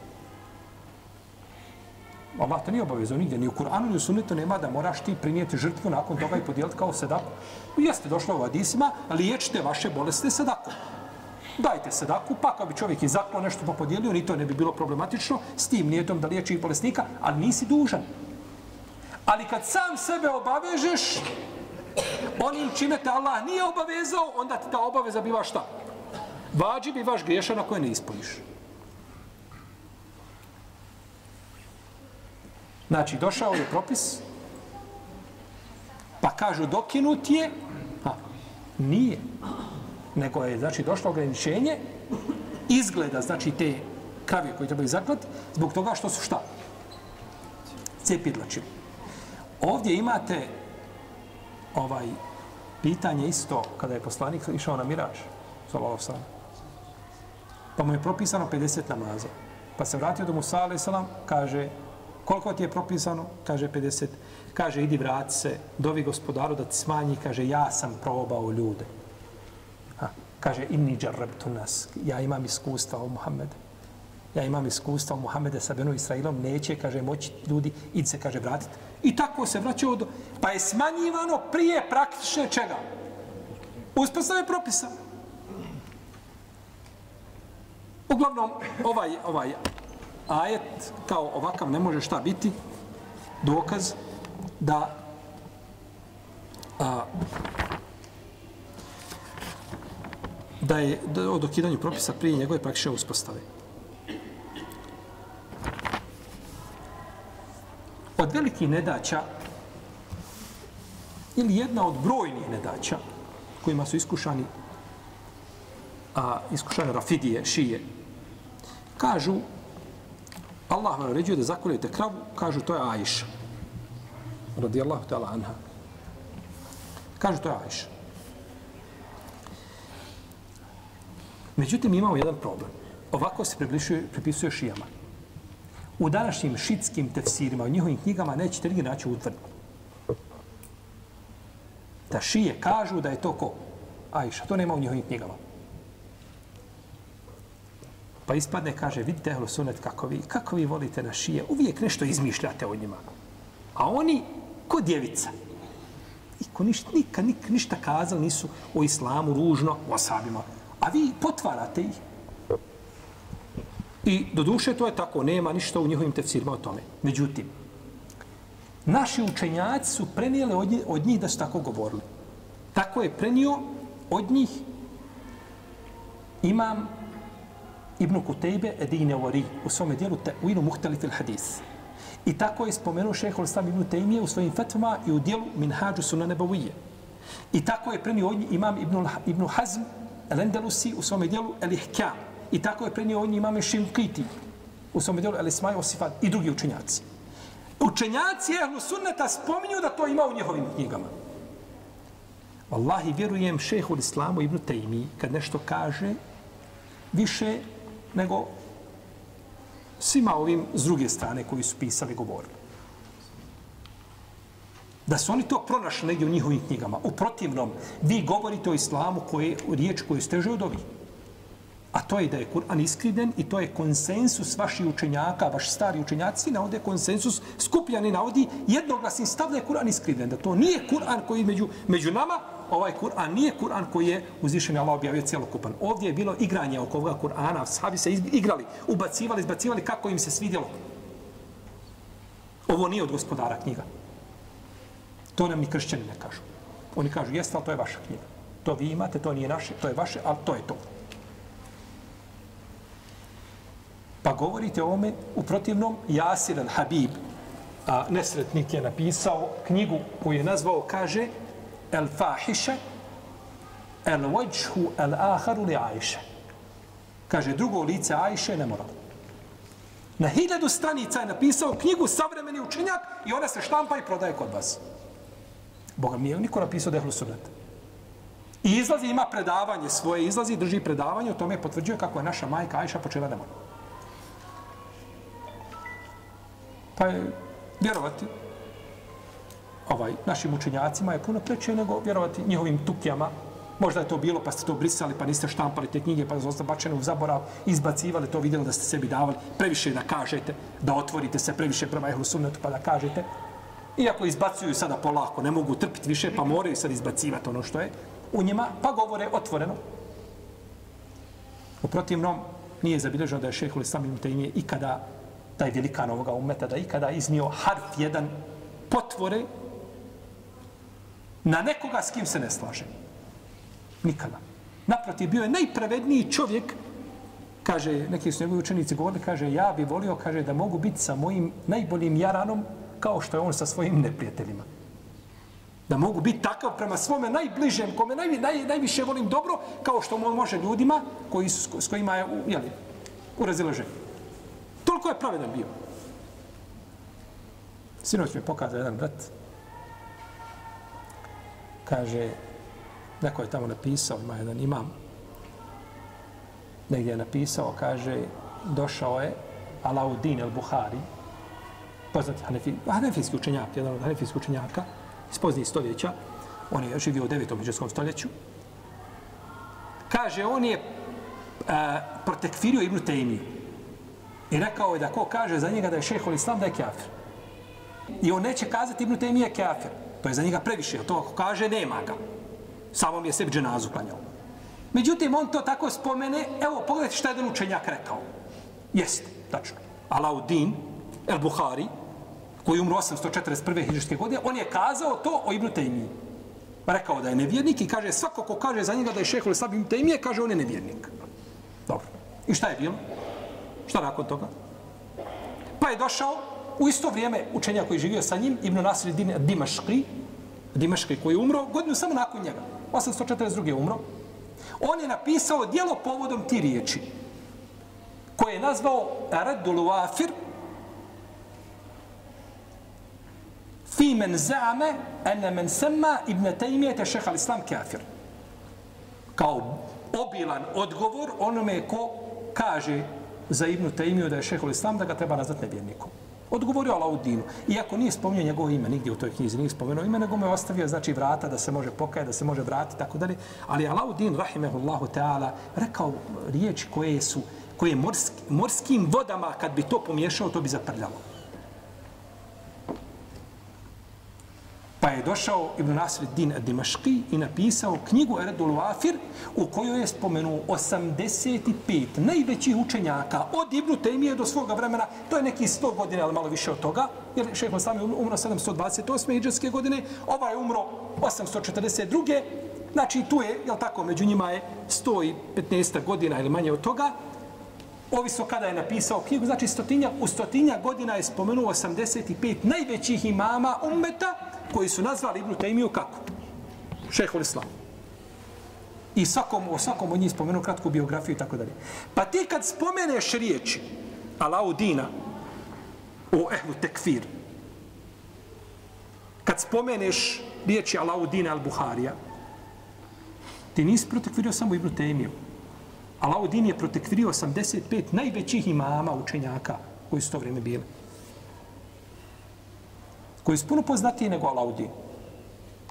Allah to nije obavezao nigdje, ni u Kur'anu, ni u sunnetu nema da moraš ti prinijeti žrtvu nakon toga i podijeliti kao sadaku. Jeste došlo u hadisima, liječite vaše bolesti sadakom. Dajte sadaku, pa kao bi čovjek izaklo nešto pa podijelio, ni to ne bi bilo problematično, s tim nijetom da liječi bolesnika, ali nisi dužan. Ali kad sam sebe obavežeš, onim čime te Allah nije obavezao, onda ti ta obaveza biva šta? Vađib i vaš griješan ako je ne ispuniš. Znači, došao je propis, pa kažu dokinut je, a nije. Nego je, znači, došlo ograničenje izgleda, znači, te krave koje trebaju zaklati, zbog toga što su šta? Cijepidlačili. Ovdje imate ovaj pitanje isto kada je poslanik išao na Miraž, sallallahu alejhi ve sellem. Pa mu je propisano pedeset namaza. Pa se vratio do Musa alejhi selam, kaže, koliko ti je propisano? Kaže pedeset. Kaže, idi vrati se, dovi gospodaru da ti smanji. Kaže, ja sam probao ljude. Ha. Kaže, inni džarrabtu nas. Ja imam iskustva u Muhammedu. Ja imam iskustva u Muhammede sa Benu Israilom. Neće, kaže, moći ljudi, idi se, kaže, vratiti. I tako se vraćao do... Pa je smanjivano prije praktične čega? Uspostave propisa. Uglavnom, ovaj, ovaj ajet kao ovakav ne može šta biti dokaz da a, da je da, o dokidanju propisa prije njegove praktične uspostave. Od velikih nedaća ili jedna od brojnih nedaća kojima su iskušani a, iskušane Rafidije, Šije, kažu Allah vam naređuje da zakoljete kravu, kažu to je Ajša. Radijallahu ta'ala anha. Kažu to je Ajša. Međutim, imamo jedan problem. Ovako se pripisuje šijama. U današnjim šitskim tefsirima, u njihovim knjigama, nećete nigdje naći utvrditi. Da šije kažu da je to ko? Ajša. To nema u njihovim knjigama. Pa ispadne, kaže, vidite ehlu sunnet kako vi, kako vi volite na šije, uvijek nešto izmišljate o njima. A oni, ko djevica. I ko ništa, nikad, nikad, ništa kazali nisu o islamu ružno, o ashabima. A vi potvarate ih. I do duše to je tako, nema ništa u njihovim tefsirima o tome. Međutim, naši učenjaci su prenijeli od njih, od njih da su tako govorili. Tako je prenio od njih imam Ibn Kutejbe Edine Vari u svome dijelu Ta'winu Muhtalifil Hadis. I tako je spomenuo šejhul Islam Ibn Tejmije u svojim fetvama i u dijelu Minhađu Sunna Nebavije. I tako je prenio od njih imam Ibn, Ibn Hazm El-Endelusi u svome dijelu El-Ihkam. I tako je prenio od njih imam Šimkiti u svome dijelu El-Ismaj Osifat i drugi učenjaci. Učenjaci ehlu sunneta spominju da to ima u njihovim knjigama. Wallahi, vjerujem šejhul Islamu Ibn Tejmiji kad nešto kaže više nego svima ovim s druge strane koji su pisali govorili. Da su oni to pronašli negdje u njihovim knjigama. U protivnom, vi govorite o islamu koje, riječ koju steže od ovih. A to je da je Kur'an iskrivljen i to je konsensus vaših učenjaka, vaš stari učenjaci navode konsensus, skupljani navodi jednoglasni stav da je Kur'an iskrivljen. Da to nije Kur'an koji među, među nama, ovaj Kur'an nije Kur'an koji je uzvišen Allah objavio cjelokupan. Ovdje je bilo igranje oko ovoga Kur'ana, sahabi se igrali, ubacivali, izbacivali kako im se svidjelo. Ovo nije od gospodara knjiga. To nam ni kršćani ne kažu. Oni kažu, jeste, ali to je vaša knjiga. To vi imate, to nije naše, to je vaše, ali to je to. Pa govorite o ovome, u protivnom, Jasir al-Habib, a nesretnik je napisao knjigu koju je nazvao, kaže, El-Fahiše, El-Wajhu, El-Aharu li Ajše. Kaže, drugo lice Ajše je nemoral. Na hiljadu stranica je napisao knjigu savremeni učenjak i ona se štampa i prodaje kod vas. Boga mi je niko napisao Ehlu Sunnet. I izlazi, ima predavanje svoje, izlazi, drži predavanje, o tome potvrđuje kako je naša majka Ajša počela nemoral. Pa je vjerovati ovaj, našim učenjacima je puno preče nego vjerovati njihovim tukijama. Možda je to bilo pa ste to brisali, pa niste štampali te knjige, pa ste bačene u zaborav, izbacivali to, vidjeli da ste sebi davali. Previše da kažete, da otvorite se previše prema Ehlu Sunnetu pa da kažete. Iako izbacuju sada polako, ne mogu trpiti više, pa moraju sad izbacivati ono što je u njima, pa govore otvoreno. U protivnom, nije zabilježeno da je šejhul Islam ibn Tejmije ikada taj velikan ovoga umeta, da ikada iznio harf jedan potvore na nekoga s kim se ne slaže. Nikada. Naprotiv, bio je najpravedniji čovjek, kaže, neki su njegovi učenici govorili, kaže, ja bi volio, kaže, da mogu biti sa mojim najboljim jaranom kao što je on sa svojim neprijateljima. Da mogu biti takav prema svome najbližem, kome naj, naj, najviše volim dobro, kao što on može ljudima koji su, s kojima je u, jeli, u razilaženju. Toliko je pravedan bio. Sinoć mi je pokazao jedan brat. Kaže, neko je tamo napisao, ima jedan imam. Negdje je napisao, kaže, došao je Alauddin el-Buhari, poznati hanefi, hanefijski učenjak, jedan od hanefijskih učenjaka, iz poznijih stoljeća. On je živio u devetom hidžrskom stoljeću. Kaže, on je a, protekfirio Ibn Tejmiju. I rekao je da ko kaže za njega da je šejhul Islam, da je kafir. I on neće kazati Ibn Tejmije kafir. To je za njega previše. To ako kaže, nema ga. Samo mi je sebi dženazu klanjao. Međutim, on to tako spomene. Evo, pogledajte šta je jedan učenjak rekao. Jeste, tačno. Alauddin el-Buhari, koji umro osamsto četrdeset prve hidžrske godine, on je kazao to o Ibn Tejmiji. Rekao da je nevjernik i kaže, svako ko kaže za njega da je šejhul Islam Ibn Tejmije, kaže on je nevjernik. Dobro. I šta je bilo? Šta nakon toga? Pa je došao u isto vrijeme učenjak koji je živio sa njim, Ibn Nasir Dimaški, Dimaški koji je umro, godinu samo nakon njega. osamsto četrdeset druge umro. On je napisao djelo povodom ti riječi, koje je nazvao Raddul Wafir fi men za'ame ene men semma Ibn Tejmijete šejh al-Islam kafir. Kao obilan odgovor onome ko kaže za Ibn Tejmiju da je šejhul Islam, da ga treba nazvati nevjernikom. Odgovorio Alauddinu. Iako nije spomenuo njegovo ime nigdje u toj knjizi, nije spomenuo ime, nego mu je ostavio, znači, vrata da se može pokajati, da se može vratiti, tako dalje. Ali Alauddin, rahimehullahu ta'ala, rekao riječi koje su, koje morski, morskim vodama, kad bi to pomiješao, to bi zaprljalo. Pa je došao Ibn Nasreddin ad-Dimaški i napisao knjigu Raddul Wafir u kojoj je spomenuo osamdeset pet najvećih učenjaka od Ibn Tejmije do svoga vremena. To je neki sto godina, ali malo više od toga. Jer šejhul Islam je umro sedamsto dvadeset osme hidžrske godine, ovaj je umro osamsto četrdeset druge Znači tu je, jel tako, među njima je sto petnaest godina ili manje od toga. Ovisno kada je napisao knjigu, znači stotinja, u stotinja godina je spomenuo osamdeset pet najvećih imama ummeta koji su nazvali Ibn Tejmiju kako? Šejhul Islam. I svakom, o svakom od njih spomenuo kratku biografiju i tako dalje. Pa ti kad spomeneš riječi Alauddina o ehlu tekfir, kad spomeneš riječi Alauddina al-Buharija, ti nisi protekvirio samo Ibn Tejmiju. Alauddin je protekvirio osamdeset pet najvećih imama učenjaka koji su to vrijeme bili. Koji su puno poznatiji nego Alauddin.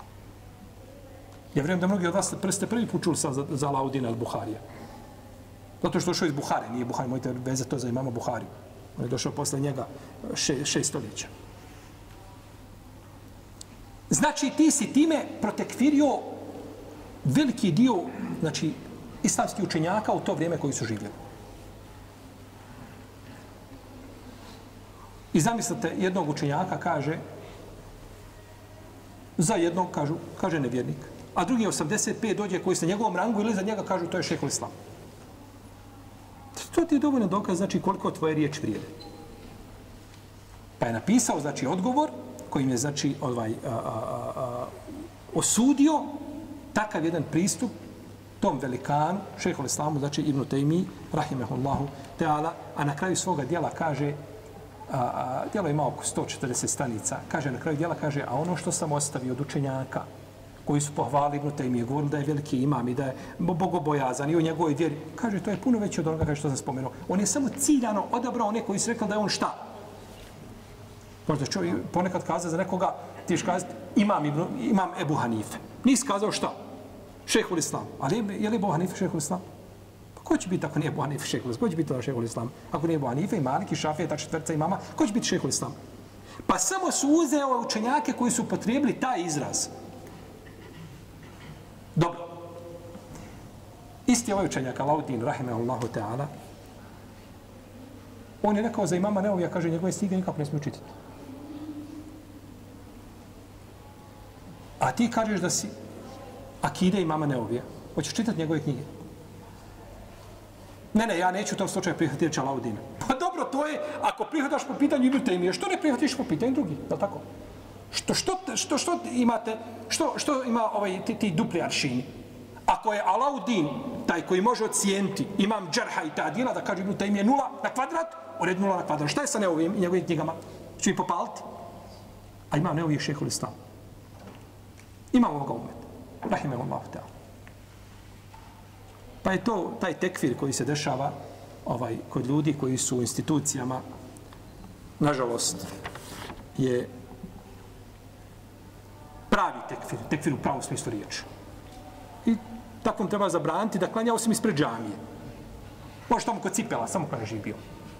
Ja vjerujem da mnogi od vas ste prvi put čuli za, za Alauddina al-Buharija. Zato što je došao iz Buhare, nije Buhari, mojte vezati to za imama Buhari. On je došao posle njega še, šest stoljeća. Znači, ti si time protekfirio veliki dio, znači, islamskih učenjaka u to vrijeme koji su živjeli. I zamislite, jednog učenjaka kaže, za jednog kažu, kaže nevjernik, a drugi osamdeset pet dođe koji se na njegovom rangu ili za njega kažu to je šejhul islam. To ti je dovoljno dokaz, znači koliko tvoje riječ vrijede. Pa je napisao, znači, odgovor kojim je, znači, ovaj, a, a, a, osudio takav jedan pristup tom velikanu, šejhul islamu, znači Ibnu Tejmi, rahimehullahu teala, a na kraju svoga dijela kaže, a, a, dijelo ima oko sto četrdeset stranica, kaže na kraju dijela, kaže, a ono što sam ostavio od učenjaka, koji su pohvalili Ibnu Tejmije, govorili da je veliki imam i da je bogobojazan i o njegovoj vjeri, kaže, to je puno veće od onoga kaže, što sam spomenuo. On je samo ciljano odabrao one koji su rekli da je on šta? Možda čovjek ponekad kaza za nekoga, ti ješ kazati, imam, Ibnu, imam Ebu Hanife. Nisi kazao šta? Šejhul Islam. Ali je li Ebu Hanife šejhul Islam? Pa ko će biti ako nije Ebu Hanife šejhul Islam? Ko će biti to šejhul Islam? Ako nije Ebu Hanife i Malik i Šafija, ta četvrca imama, ko će biti šejhul Islam? Pa samo su uzeo učenjake koji su potrebili taj izraz. Dobro. Isti ovaj učenjak, Alauddin, rahimahullahu ta'ala, on je rekao za imama Neovija, kaže, njegove snige nikako ne smiju čitati. A ti kažeš da si akide imama Neovija. Hoćeš čitati njegove knjige? Ne, ne, ja neću u tom slučaju prihvatiti Alauddina. Pa dobro, to je, ako prihvataš po pitanju Ibnu Tejmije, što ne prihvatiš po pitanju drugi? Je li tako? Što, što, što, što imate, što, što ima ovaj, ti, ti dupli aršini? Ako je Alauddin, taj koji može ocijeniti, imam džarha i ta'dila, da kaže Ibnu Tejmije nula na kvadrat, ured nula na kvadrat. Šta je sa Neovijim i njegovim knjigama? Ću ih popaliti? A imam Neovijih šejhul islam. Imam ovoga umeta. Rahimehullahu ta'ala. Pa je to taj tekfir koji se dešava ovaj, kod ljudi koji su u institucijama, nažalost, je pravi tekfir, tekfir u pravom smislu riječi. I tako treba zabraniti da klanja osim ispred džamije. Može tamo kod cipela, samo kada je živio.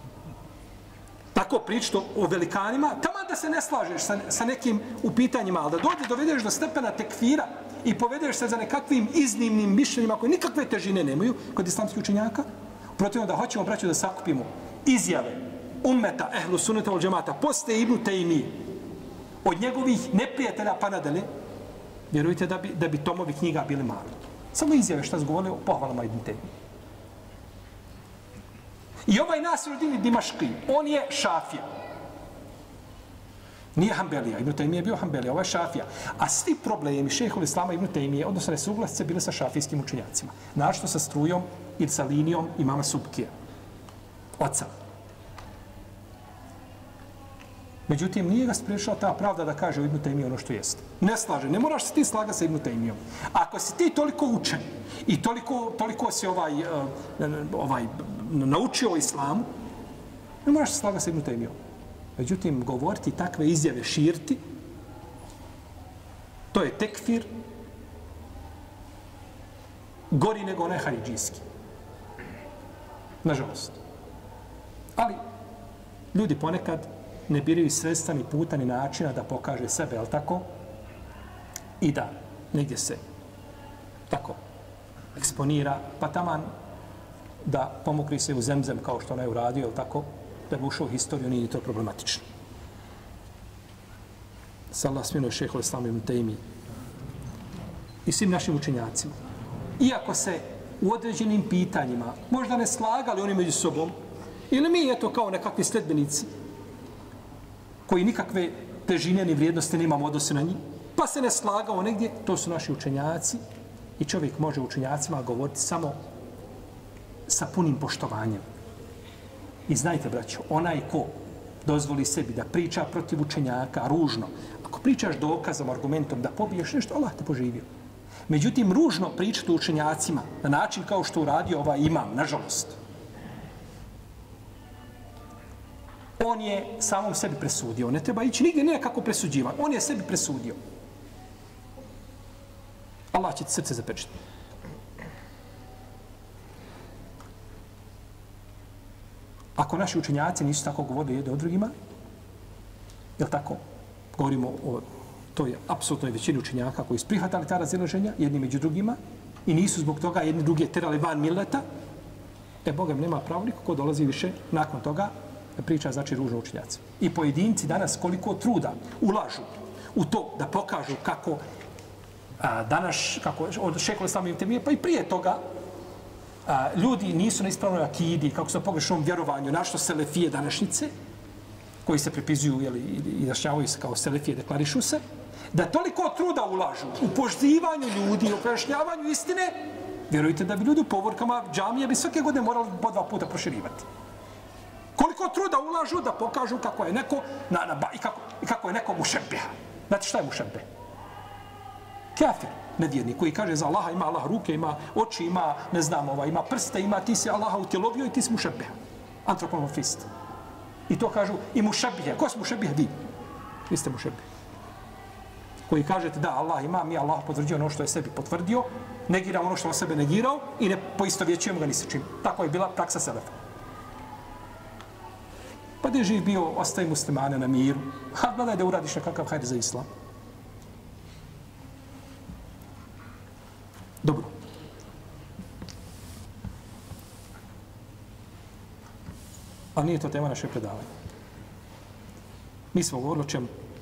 Tako pričati o velikanima, tamo da se ne slažeš sa, sa nekim u pitanjima, ali da dođe, dovedeš do stepena tekfira i povedeš se za nekakvim iznimnim mišljenjima koje nikakve težine nemaju kod islamskih učenjaka, protivno da hoćemo, braću, da sakupimo izjave ummeta, ehlu sunneta ol džemata, posle Ibnu Tejmije, od njegovih neprijatelja pa nadalje, vjerujte da bi, da bi tomovi knjiga bili mali. Samo izjave šta su govorili o pohvalama Ibnu Tejmije. I ovaj Nasiruddin Dimaški, on je šafija. Nije Hanbelija. Ibnu Tejmije je bio Hanbelija, ovo je šafija. A svi problemi šejhul islama Ibnu Tejmije, odnosno nesuglasice, bile sa šafijskim učenjacima. Našto sa strujom ili sa linijom imama Subkija. Oca. Međutim, nije ga spriječila ta pravda da kaže u Ibnu Tejmije ono što jeste. Ne slaže. Ne moraš se ti slagati sa Ibnu Tejmijom. Ako si ti toliko učen i toliko, toliko si ovaj, ovaj, naučio o islamu, ne moraš se slagati sa Ibnu Tejmijom. Međutim, govoriti takve izjave, širiti, to je tekfir gori nego onaj haridžijski. Nažalost. Ali, ljudi ponekad ne biraju sredstva ni puta ni načina da pokaže sebe, ali tako? I da negdje se tako eksponira, pa taman da pomokri se u zemzem kao što onaj uradio, ali tako? Da bi ušao u historiju, nije to problematično. Sallah smjenuje šejhul islam Ibn Tejmije i svim našim učenjacima. Iako se u određenim pitanjima možda ne slagali oni među sobom, ili mi, eto, kao nekakvi sledbenici, koji nikakve težine ni vrijednosti nemamo odnose na njih, pa se ne slagao negdje, to su naši učenjaci i čovjek može učenjacima govoriti samo sa punim poštovanjem. I znajte, braćo, onaj ko dozvoli sebi da priča protiv učenjaka ružno, ako pričaš dokazom, argumentom da pobiješ nešto, Allah te poživio. Međutim, ružno pričati učenjacima na način kao što uradio ovaj imam, nažalost, on je samom sebi presudio. Ne treba ići nigdje nekako presuđivan. On je sebi presudio. Allah će ti srce zapečiti. Ako naši učenjaci nisu tako govorili jedni o drugima, je li tako? Govorimo o toj apsolutnoj većini učenjaka koji su prihvatali ta razilaženja jedni među drugima i nisu zbog toga jedni drugi terali van milleta, e, Boga mi nema pravo niko ko dolazi više nakon toga da priča, znači, ružno učenjaci. I pojedinci danas koliko truda ulažu u to da pokažu kako a, danas, kako od šejhul islama ibn Temije, pa i prije toga, a, ljudi nisu na ispravnoj akidi, kako su na pogrešnom vjerovanju, našto selefije današnjice, koji se pripisuju jeli, i dašnjavaju se kao selefije, deklarišu se, da toliko truda ulažu u poštivanju ljudi, u pojašnjavanju istine, vjerujte da bi ljudi u povorkama džamije bi svake godine morali po dva puta proširivati. Koliko truda ulažu da pokažu kako je neko na, na, i, kako, i kako je neko mušebbeha. Znate šta je mušebbe? Kafir, nevjernik, koji kaže za Allaha ima Allah ruke, ima oči, ima, ne znam, ova, ima prste, ima, ti si Allaha utjelovio i ti si mušebbeha. Antropomorfist. I to kažu i mušebbeha. Ko su mušebbeha? Vi. Vi ste mušebbeha. Koji kažete da Allah ima, mi Allah potvrdio ono što je sebi potvrdio, negira ono što on sebe negirao i ne poistovjećujemo ga ni sa čim. Tako je bila praksa selefa. Pa gdje živ bio, ostaje muslimane na miru. Ha, gledaj da uradiš nekakav hajde za islam. Dobro. Ali nije to tema naše predavanje. Mi smo govorili o čemu?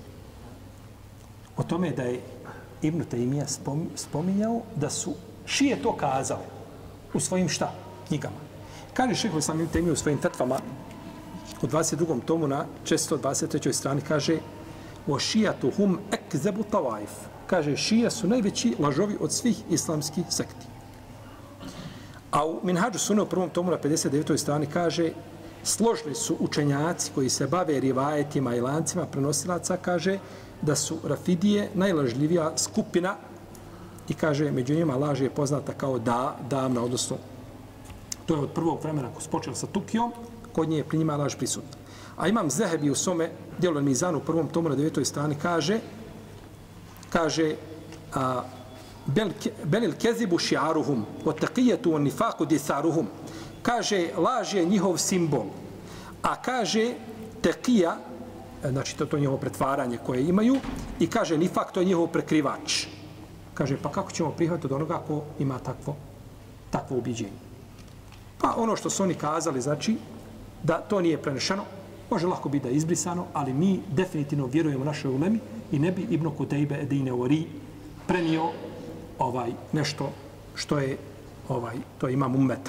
O tome da je Ibn Taymija spominjao da su šije to kazao u svojim šta? Knjigama. Kaže šejhul islam Ibn Taymija u svojim fetvama u dvadeset drugom tomu na često dvadeset trećoj strani kaže o šijatu hum ekzebu tavaif. Kaže, šija su najveći lažovi od svih islamskih sekti. A u Minhadžu Sunne u prvom tomu na pedeset devetoj strani kaže složni su učenjaci koji se bave rivajetima i lancima prenosilaca, kaže da su Rafidije najlažljivija skupina i kaže među njima laž je poznata kao da, davna, odnosno to je od prvog vremena ko su počeli sa Tukijom, kod nje je pri njima laž prisutna. A imam Zehebi u svome djelu Mizanu u prvom tomu na devetoj strani kaže kaže a, bel, belil kezibu šiaruhum o taqijetu o nifaku disaruhum. Kaže, laž je njihov simbol. A kaže, teqija, znači to, to je njihovo pretvaranje koje imaju, i kaže, nifak, to je njihov prekrivač. Kaže, pa kako ćemo prihvatiti od onoga ko ima takvo, takvo ubiđenje? Pa ono što su oni kazali, znači, da to nije prenešeno, može lako biti da je izbrisano, ali mi definitivno vjerujemo našoj ulemi i ne bi Ibn Kutejbe Edine Ori prenio ovaj nešto što je ovaj to imam ummeta.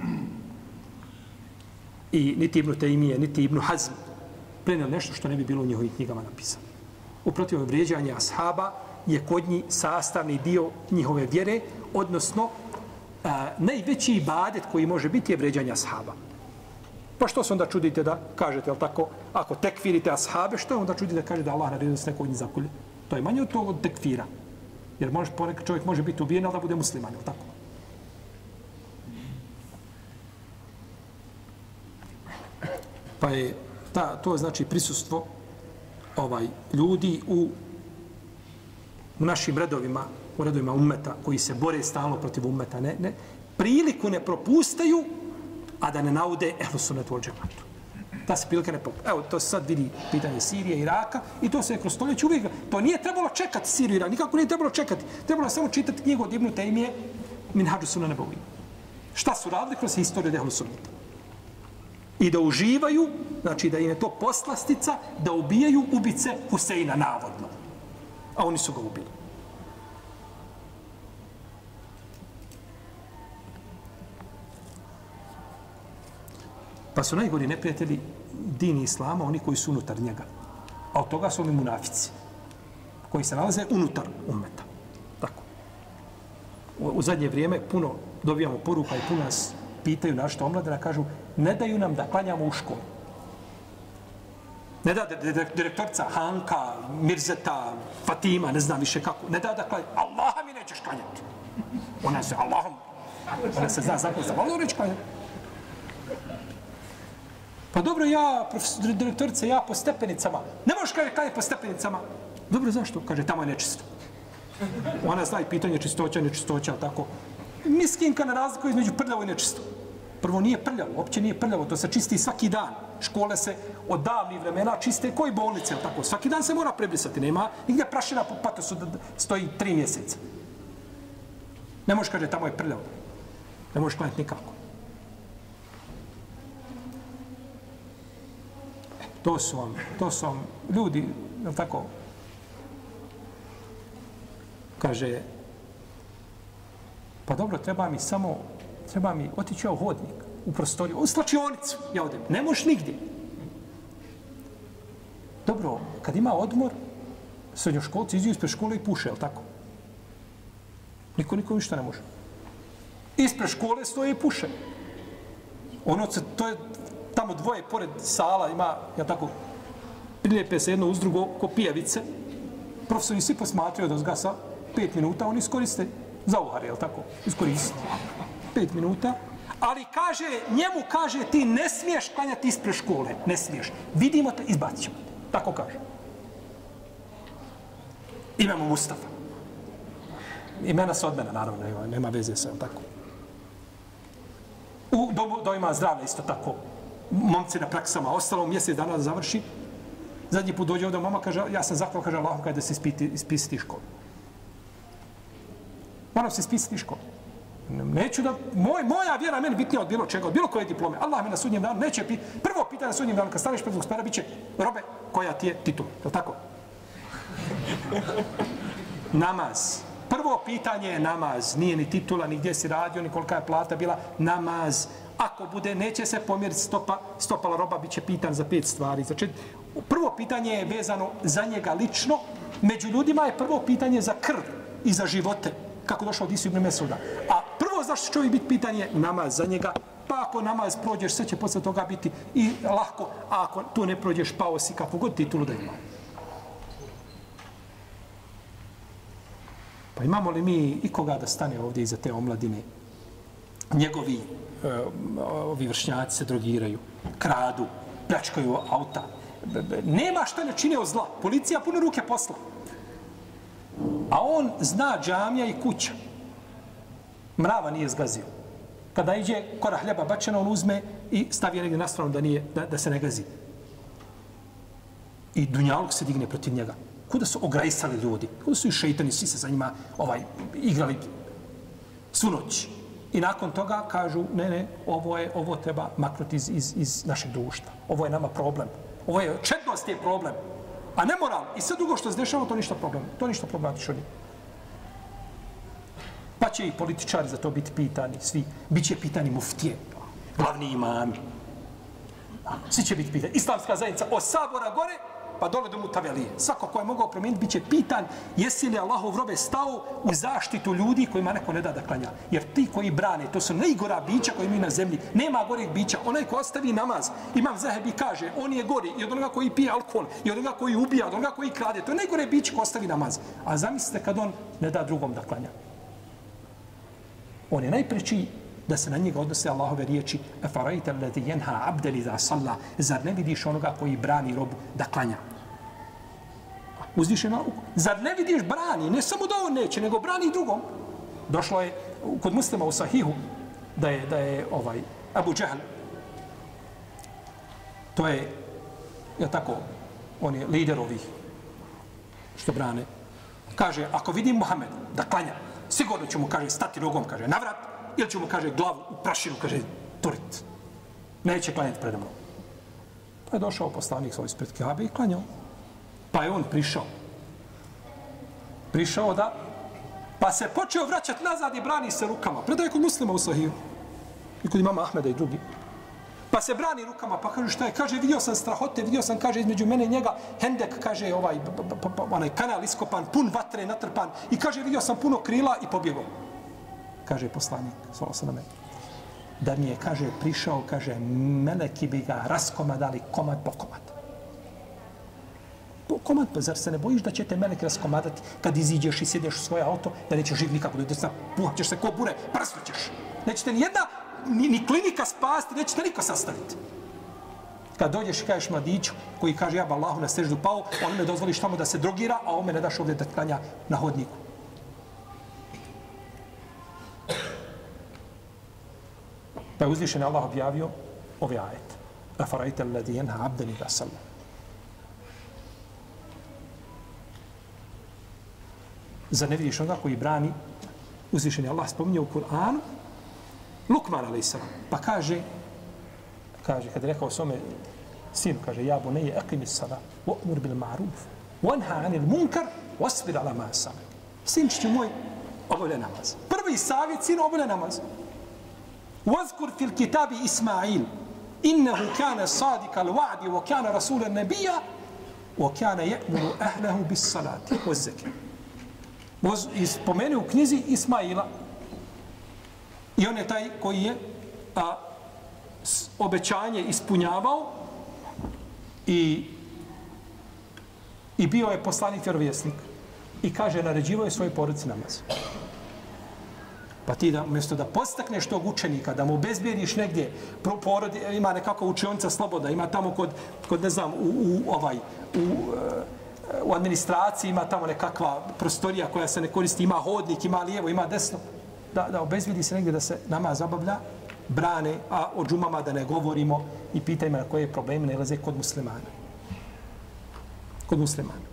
I niti Ibn Taymije, niti Ibn Hazm prenio nešto što ne bi bilo u njihovim knjigama napisano. Uprotiv vrijeđanja ashaba je kod njih sastavni dio njihove vjere, odnosno a, najveći ibadet koji može biti je vrijeđanje ashaba. Pa što se onda čudite da kažete, jel tako, ako tekfirite ashabe, što onda čudite da kaže da Allah naredio da se neko od njih zakolje? To je manje od toga od tekfira. Jer može, ponekad čovjek može biti ubijen, ali da bude musliman, jel tako? Pa je ta, to znači prisustvo ovaj ljudi u, u našim redovima, u redovima ummeta, koji se bore stalno protiv ummeta, ne, ne, priliku ne propustaju, a da ne naude ehlu sunnetu wal džematu. Ta se prilika ne propušta. Evo, to se sad vidi pitanje Sirije, Iraka i to se je kroz stoljeće uvijek. To nije trebalo čekati Siriju, Irak, nikako nije trebalo čekati. Trebalo samo čitati knjigu od Ibn Taymije, Minhadžu Sunne Nebavije. Šta su radili kroz historiju ehlu sunneta? I da uživaju, znači da im je to poslastica, da ubijaju ubice Huseina, navodno. A oni su ga ubili. Pa su najgori neprijatelji dini islama, oni koji su unutar njega. A od toga su oni munafici, koji se nalaze unutar ummeta. Tako. U, u zadnje vrijeme puno dobijamo poruka i puno nas pitaju našto omladina, kažu, ne daju nam da klanjamo u školu. Ne da direktorica Hanka, Mirzeta, Fatima, ne znam više kako, ne da da klanjamo. Allaha mi nećeš klanjati. Ona se Allahom, ona se zna zakon za Allah neće klanjati. Pa dobro, ja, direktorice, ja po stepenicama. Ne možeš kaže kaj je po stepenicama. Dobro, zašto? Kaže, tamo je nečisto. Ona zna i pitanje čistoća, nečistoća, tako. Miskinka na razliku između prljavo i nečisto. Prvo nije prljavo, uopće nije prljavo, to se čisti svaki dan. Škole se od davnih vremena čiste koji bolnice, tako. Svaki dan se mora prebrisati, nema nigdje prašina po patosu da stoji tri mjeseca. Ne možeš, kaže, tamo je prljavo. Ne možeš klanjati nikako. To su vam, to su vam ljudi, tako, kaže, pa dobro, treba mi samo, treba mi otići u hodnik, u prostoriju, u slačionicu, ja odem, ne možeš nigdje. Dobro, kad ima odmor, srednjoškolci izdiju ispred škole i puše, je tako? Niko, niko ništa ne može. Ispred škole stoje i puše. Ono, to je tamo dvoje, pored sala, ima, ja tako, prilijepe se jedno uz drugo, ko pijavice. Profesori svi posmatraju da zgasa pet minuta, oni iskoriste za uhare, je tako? Iskoriste. Pet minuta. Ali kaže, njemu kaže, ti ne smiješ klanjati ispred škole. Ne smiješ. Vidimo te, izbacit ćemo te. Tako kaže. Imamo Mustafa. Imena se od mene, naravno, nema, nema veze sa, tako. U domu dojma zdravlja isto tako. Momci na praksama, ostalo mjesec dana da završi. Zadnji put dođe ovdje mama, kaže, ja sam zahval, kaže Allahom, kada se ispiti, ispisati školu. Moram se ispisati školu. Neću da, moj, moja vjera meni bitnija od bilo čega, od bilo koje diplome. Allah mi na sudnjem danu neće pi, prvo pitanje na sudnjem danu, kad staneš pred gospodara, bit će, robe, koja ti je titula, je li tako? Namaz. Prvo pitanje je namaz. Nije ni titula, ni gdje si radio, ni kolika je plata bila. Namaz. Ako bude, neće se pomjeriti stopa, stopala roba, bit će pitan za pet stvari. Za čet... Prvo pitanje je vezano za njega lično. Među ljudima je prvo pitanje za krv i za živote. Kako došao od Isu ibn Mesuda. A prvo zašto će čovjek biti pitanje namaz za njega. Pa ako namaz prođeš, sve će posle toga biti i lahko. A ako tu ne prođeš, pao si kakvu god titulu da ima. Pa imamo li mi ikoga da stane ovdje iza te omladine? Njegovi ovi vršnjaci se drogiraju, kradu, pljačkaju auta. Nema šta ne čine od zla. Policija puno ruke posla. A on zna džamija i kuća. Mrava nije zgazio. Kada iđe kora hljeba bačena, on uzme i stavi negdje na stranu da, nije, da, da se ne gazi. I dunjaluk se digne protiv njega. Kuda su ograjsali ljudi. Kuda su i šeitani, svi se za njima ovaj, igrali svu noć. I nakon toga kažu, ne, ne, ovo, je, ovo treba maknuti iz, iz, iz našeg društva. Ovo je nama problem. Ovo je, četnost je problem. A ne moral. I sve drugo što se dešava, to ništa problem. To ništa problematično nije. Pa će i političari za to biti pitani, svi. Biće pitani muftije, glavni imami. Svi će biti pitani. Islamska zajednica od sabora gore, pa dole do mutavelije. Svako ko je mogao promijeniti, bit će pitan jesi li Allahov robe stao u zaštitu ljudi kojima neko ne da da klanja. Jer ti koji brane, to su najgora bića koji imaju na zemlji. Nema gorih bića. Onaj ko ostavi namaz, Imam Zahebi kaže, on je gori i od onoga koji pije alkohol, i od onoga koji ubija, od onoga koji krade. To je najgore biće ko ostavi namaz. A zamislite kad on ne da drugom da klanja. On je najpreći da se na njega odnose Allahove riječi afarajta allati yanha abdan idha salla, zar ne vidiš onoga koji brani robu da klanja? Uzvišena ruku. Zar ne vidiš brani, ne samo da on neće, nego brani drugom. Došlo je kod Muslima u Sahihu da je, da je ovaj Abu Džehl, to je, je tako, on je lider ovih što brane. Kaže, ako vidim Muhammed da klanja, sigurno će mu, kaže, stati nogom, kaže, navrat, ili će mu, kaže, glavu u prašinu, kaže, turit. Neće klanjati pred mnom. Pa je došao poslanik svoj ispred Kabe i klanjao. Pa je on prišao. Prišao da, pa se počeo vraćati nazad i brani se rukama. Predaje kod Muslima u Sahihu. I kod imama Ahmeda i drugi. Pa se brani rukama, pa kaže šta je? Kaže, vidio sam strahote, vidio sam, kaže, između mene i njega, hendek, kaže, ovaj, onaj kanal iskopan, pun vatre, natrpan. I kaže, vidio sam puno krila i pobjegao. Kaže poslanik, svalo se na mene. Da mi je, kaže, prišao, kaže, meleki bi ga raskomadali komad po komad. Po komad, pa zar se ne bojiš da će te meleki raskomadati kad iziđeš i sjedeš u svoje auto, da nećeš živ nikako, da puhaćeš se ko bure, prsnućeš. Nećete ni jedna, ni, ni klinika spasti, nećete niko sastaviti. Kad dođeš i kažeš mladiću koji kaže, ja ba Allahu na seždu pao, on me dozvoliš tamo da se drogira, a on me ne daš ovdje da klanja na hodniku. Pa Pa je uzvišen Allah objavio ove ajete. Afarajte alladhi yanha abdan idha salla. Za ne vidiš onoga koji brani, uzvišen je Allah spominje u Kur'anu, Lukman alejhi pa kaže, kaže, kada je rekao svome sinu, kaže, ja bunayya aqimi s-salat, wa'mur bil ma'ruf, wanha 'anil munkar, wasbir 'ala ma asaba. Sinčiću moj, obavljaj namaz. Prvi savjet, sinu, obavljaj namaz. Wazkur fil kitabi Ismail, innahu kana sadika al-wa'di, wa kana rasulan nabiyya, wa kana ya'muru ahlahu bis-salati waz-zakati. Spomenu u knjizi Ismaila. I on je taj koji je a, obećanje ispunjavao i, i bio je poslanik vjerovjesnik. I kaže, naređivao je svoje porodici namaz. Pa ti da, umjesto da postakneš tog učenika, da mu obezbijediš negdje, porodi, ima nekako učionica slobodna, ima tamo kod, kod ne znam, u, u ovaj, u, u administraciji ima tamo nekakva prostorija koja se ne koristi, ima hodnik, ima lijevo, ima desno. Da, da obezvidi se negdje da se namaz zabavlja, brane, a o džumama da ne govorimo i pitajmo na koje probleme nalaze kod muslimana. Kod muslimana.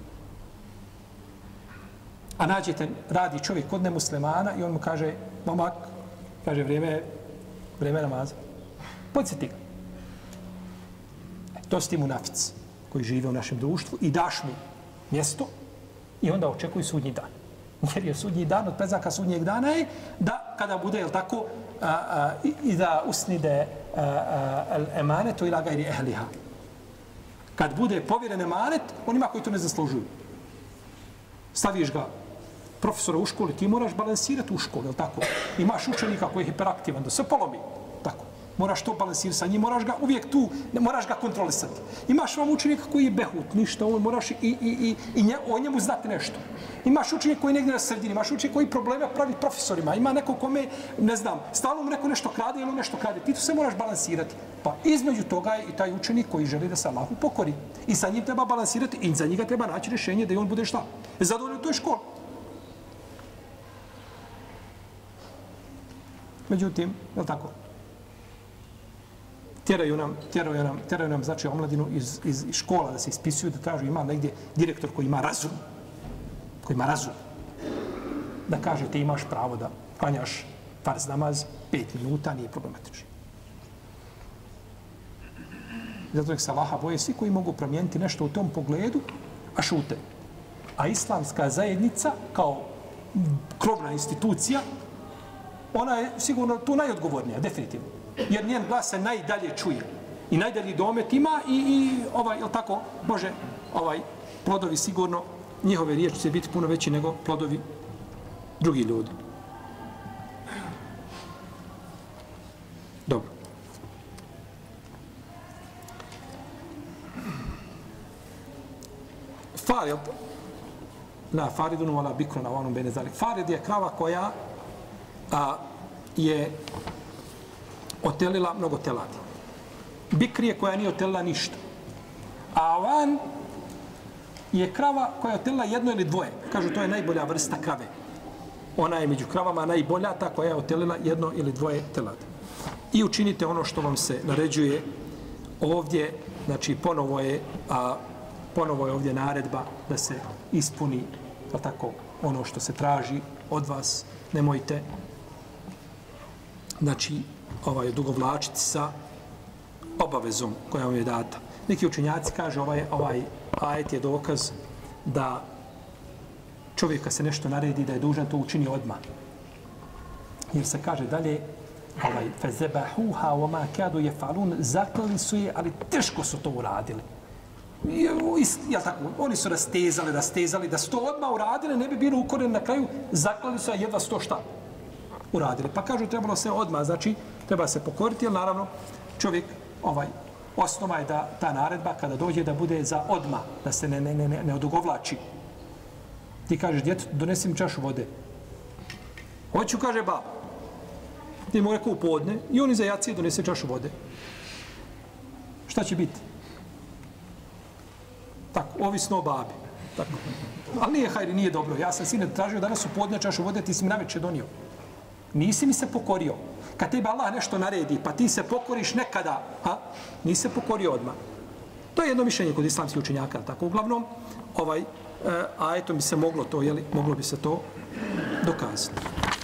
A nađete, radi čovjek kod nemuslimana i on mu kaže, momak, kaže, vrijeme, vrijeme namaza. Podsjeti ga. E, to su ti munafici koji žive u našem društvu i daš mu mjesto i onda očekuju sudnji dan. Jer je sudnji dan, od preznaka sudnjeg dana je da kada bude, jel tako, a, a, i da usnide emanetu ila gajri ehliha. Kad bude povjeren emanet, onima koji to ne zaslužuju. Staviš ga profesora u školi, ti moraš balansirati u školi, jel tako? Imaš učenika koji je hiperaktivan, da se polomi, tako. Moraš to balansirati sa njim, moraš ga uvijek tu, ne moraš ga kontrolisati. Imaš vam učenika koji je behut, ništa, on moraš i, i, i, i nje, o njemu znati nešto. Imaš učenik koji je negdje na sredini, imaš učenik koji problema pravi profesorima, ima neko kome, ne znam, stalno mu neko nešto krade ili nešto krade. Ti to se moraš balansirati. Pa između toga je i taj učenik koji želi da se Allahu pokori. I sa njim treba balansirati i za njega treba naći rješenje da on bude šta? Zadovoljno u toj školi. Međutim, je li tako? Tjeraju nam, tjeraju nam, tjeraju nam, znači, omladinu iz, iz škola da se ispisuju, da tražu, ima negdje direktor koji ima razum, koji ima razum, da kaže ti imaš pravo da klanjaš farz namaz, pet minuta, nije problematično. Zato nek se Allaha boje svi koji mogu promijeniti nešto u tom pogledu, a šute. A islamska zajednica, kao krovna institucija, ona je sigurno tu najodgovornija, definitivno. Jer njen glas se najdalje čuje. I najdalji domet ima i, i ovaj, jel tako, može, ovaj, plodovi sigurno, njihove riječi će biti puno veći nego plodovi drugi ljudi. Dobro. Farid, la faridun wala bikrun awanun bejne zalik. Farid je krava koja a, je otelila mnogo teladi. Bikri je koja nije otelila ništa. A avan je krava koja je otelila jedno ili dvoje. Kažu, to je najbolja vrsta krave. Ona je među kravama najbolja, ta koja je otelila jedno ili dvoje teladi. I učinite ono što vam se naređuje ovdje, znači ponovo je, a, ponovo je ovdje naredba da se ispuni, pa tako, ono što se traži od vas. Nemojte, znači, ovaj, odugovlačiti sa obavezom koja vam je data. Neki učenjaci kaže ovaj, ovaj ajet je dokaz da čovjeka se nešto naredi da je dužan to učini odmah. Jer se kaže dalje ovaj, fezebahuha wa ma kadu yefalun, zaklali su je, ali teško su to uradili. I, jel tako, oni su rastezali, rastezali, da su to odmah uradili, ne bi bilo ukoreni na kraju, zaklali su, a jedva sto šta uradili. Pa kažu, trebalo se odmah, znači, treba se pokoriti, jer naravno čovjek, ovaj, osnova je da ta naredba kada dođe da bude za odmah, da se ne, ne, ne, ne odugovlači. Ti kažeš, djetu, donesi mi čašu vode. Hoću, kaže baba. Ti mu rekao u podne i on iza jacije donese čašu vode. Šta će biti? Tako, ovisno o babi. Tako. Ali nije hajri, nije dobro. Ja sam sine tražio danas u podne čašu vode, ti si mi naveče donio. Nisi mi se pokorio. Kad tebi Allah nešto naredi, pa ti se pokoriš nekada, a nisi se pokorio odmah. To je jedno mišljenje kod islamskih učenjaka. Tako, uglavnom, ovaj, e, a eto bi se moglo to, jeli, moglo bi se to dokazati.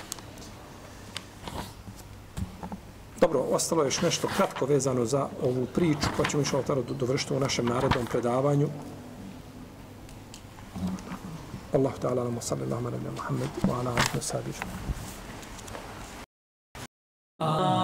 Dobro, ostalo je još nešto kratko vezano za ovu priču, pa ćemo išao tada dovršiti u našem narednom predavanju. Allahu ta'ala, alamu sallallahu alaihi wa sallam, Muhammed, wa ala alihi wa sahbihi.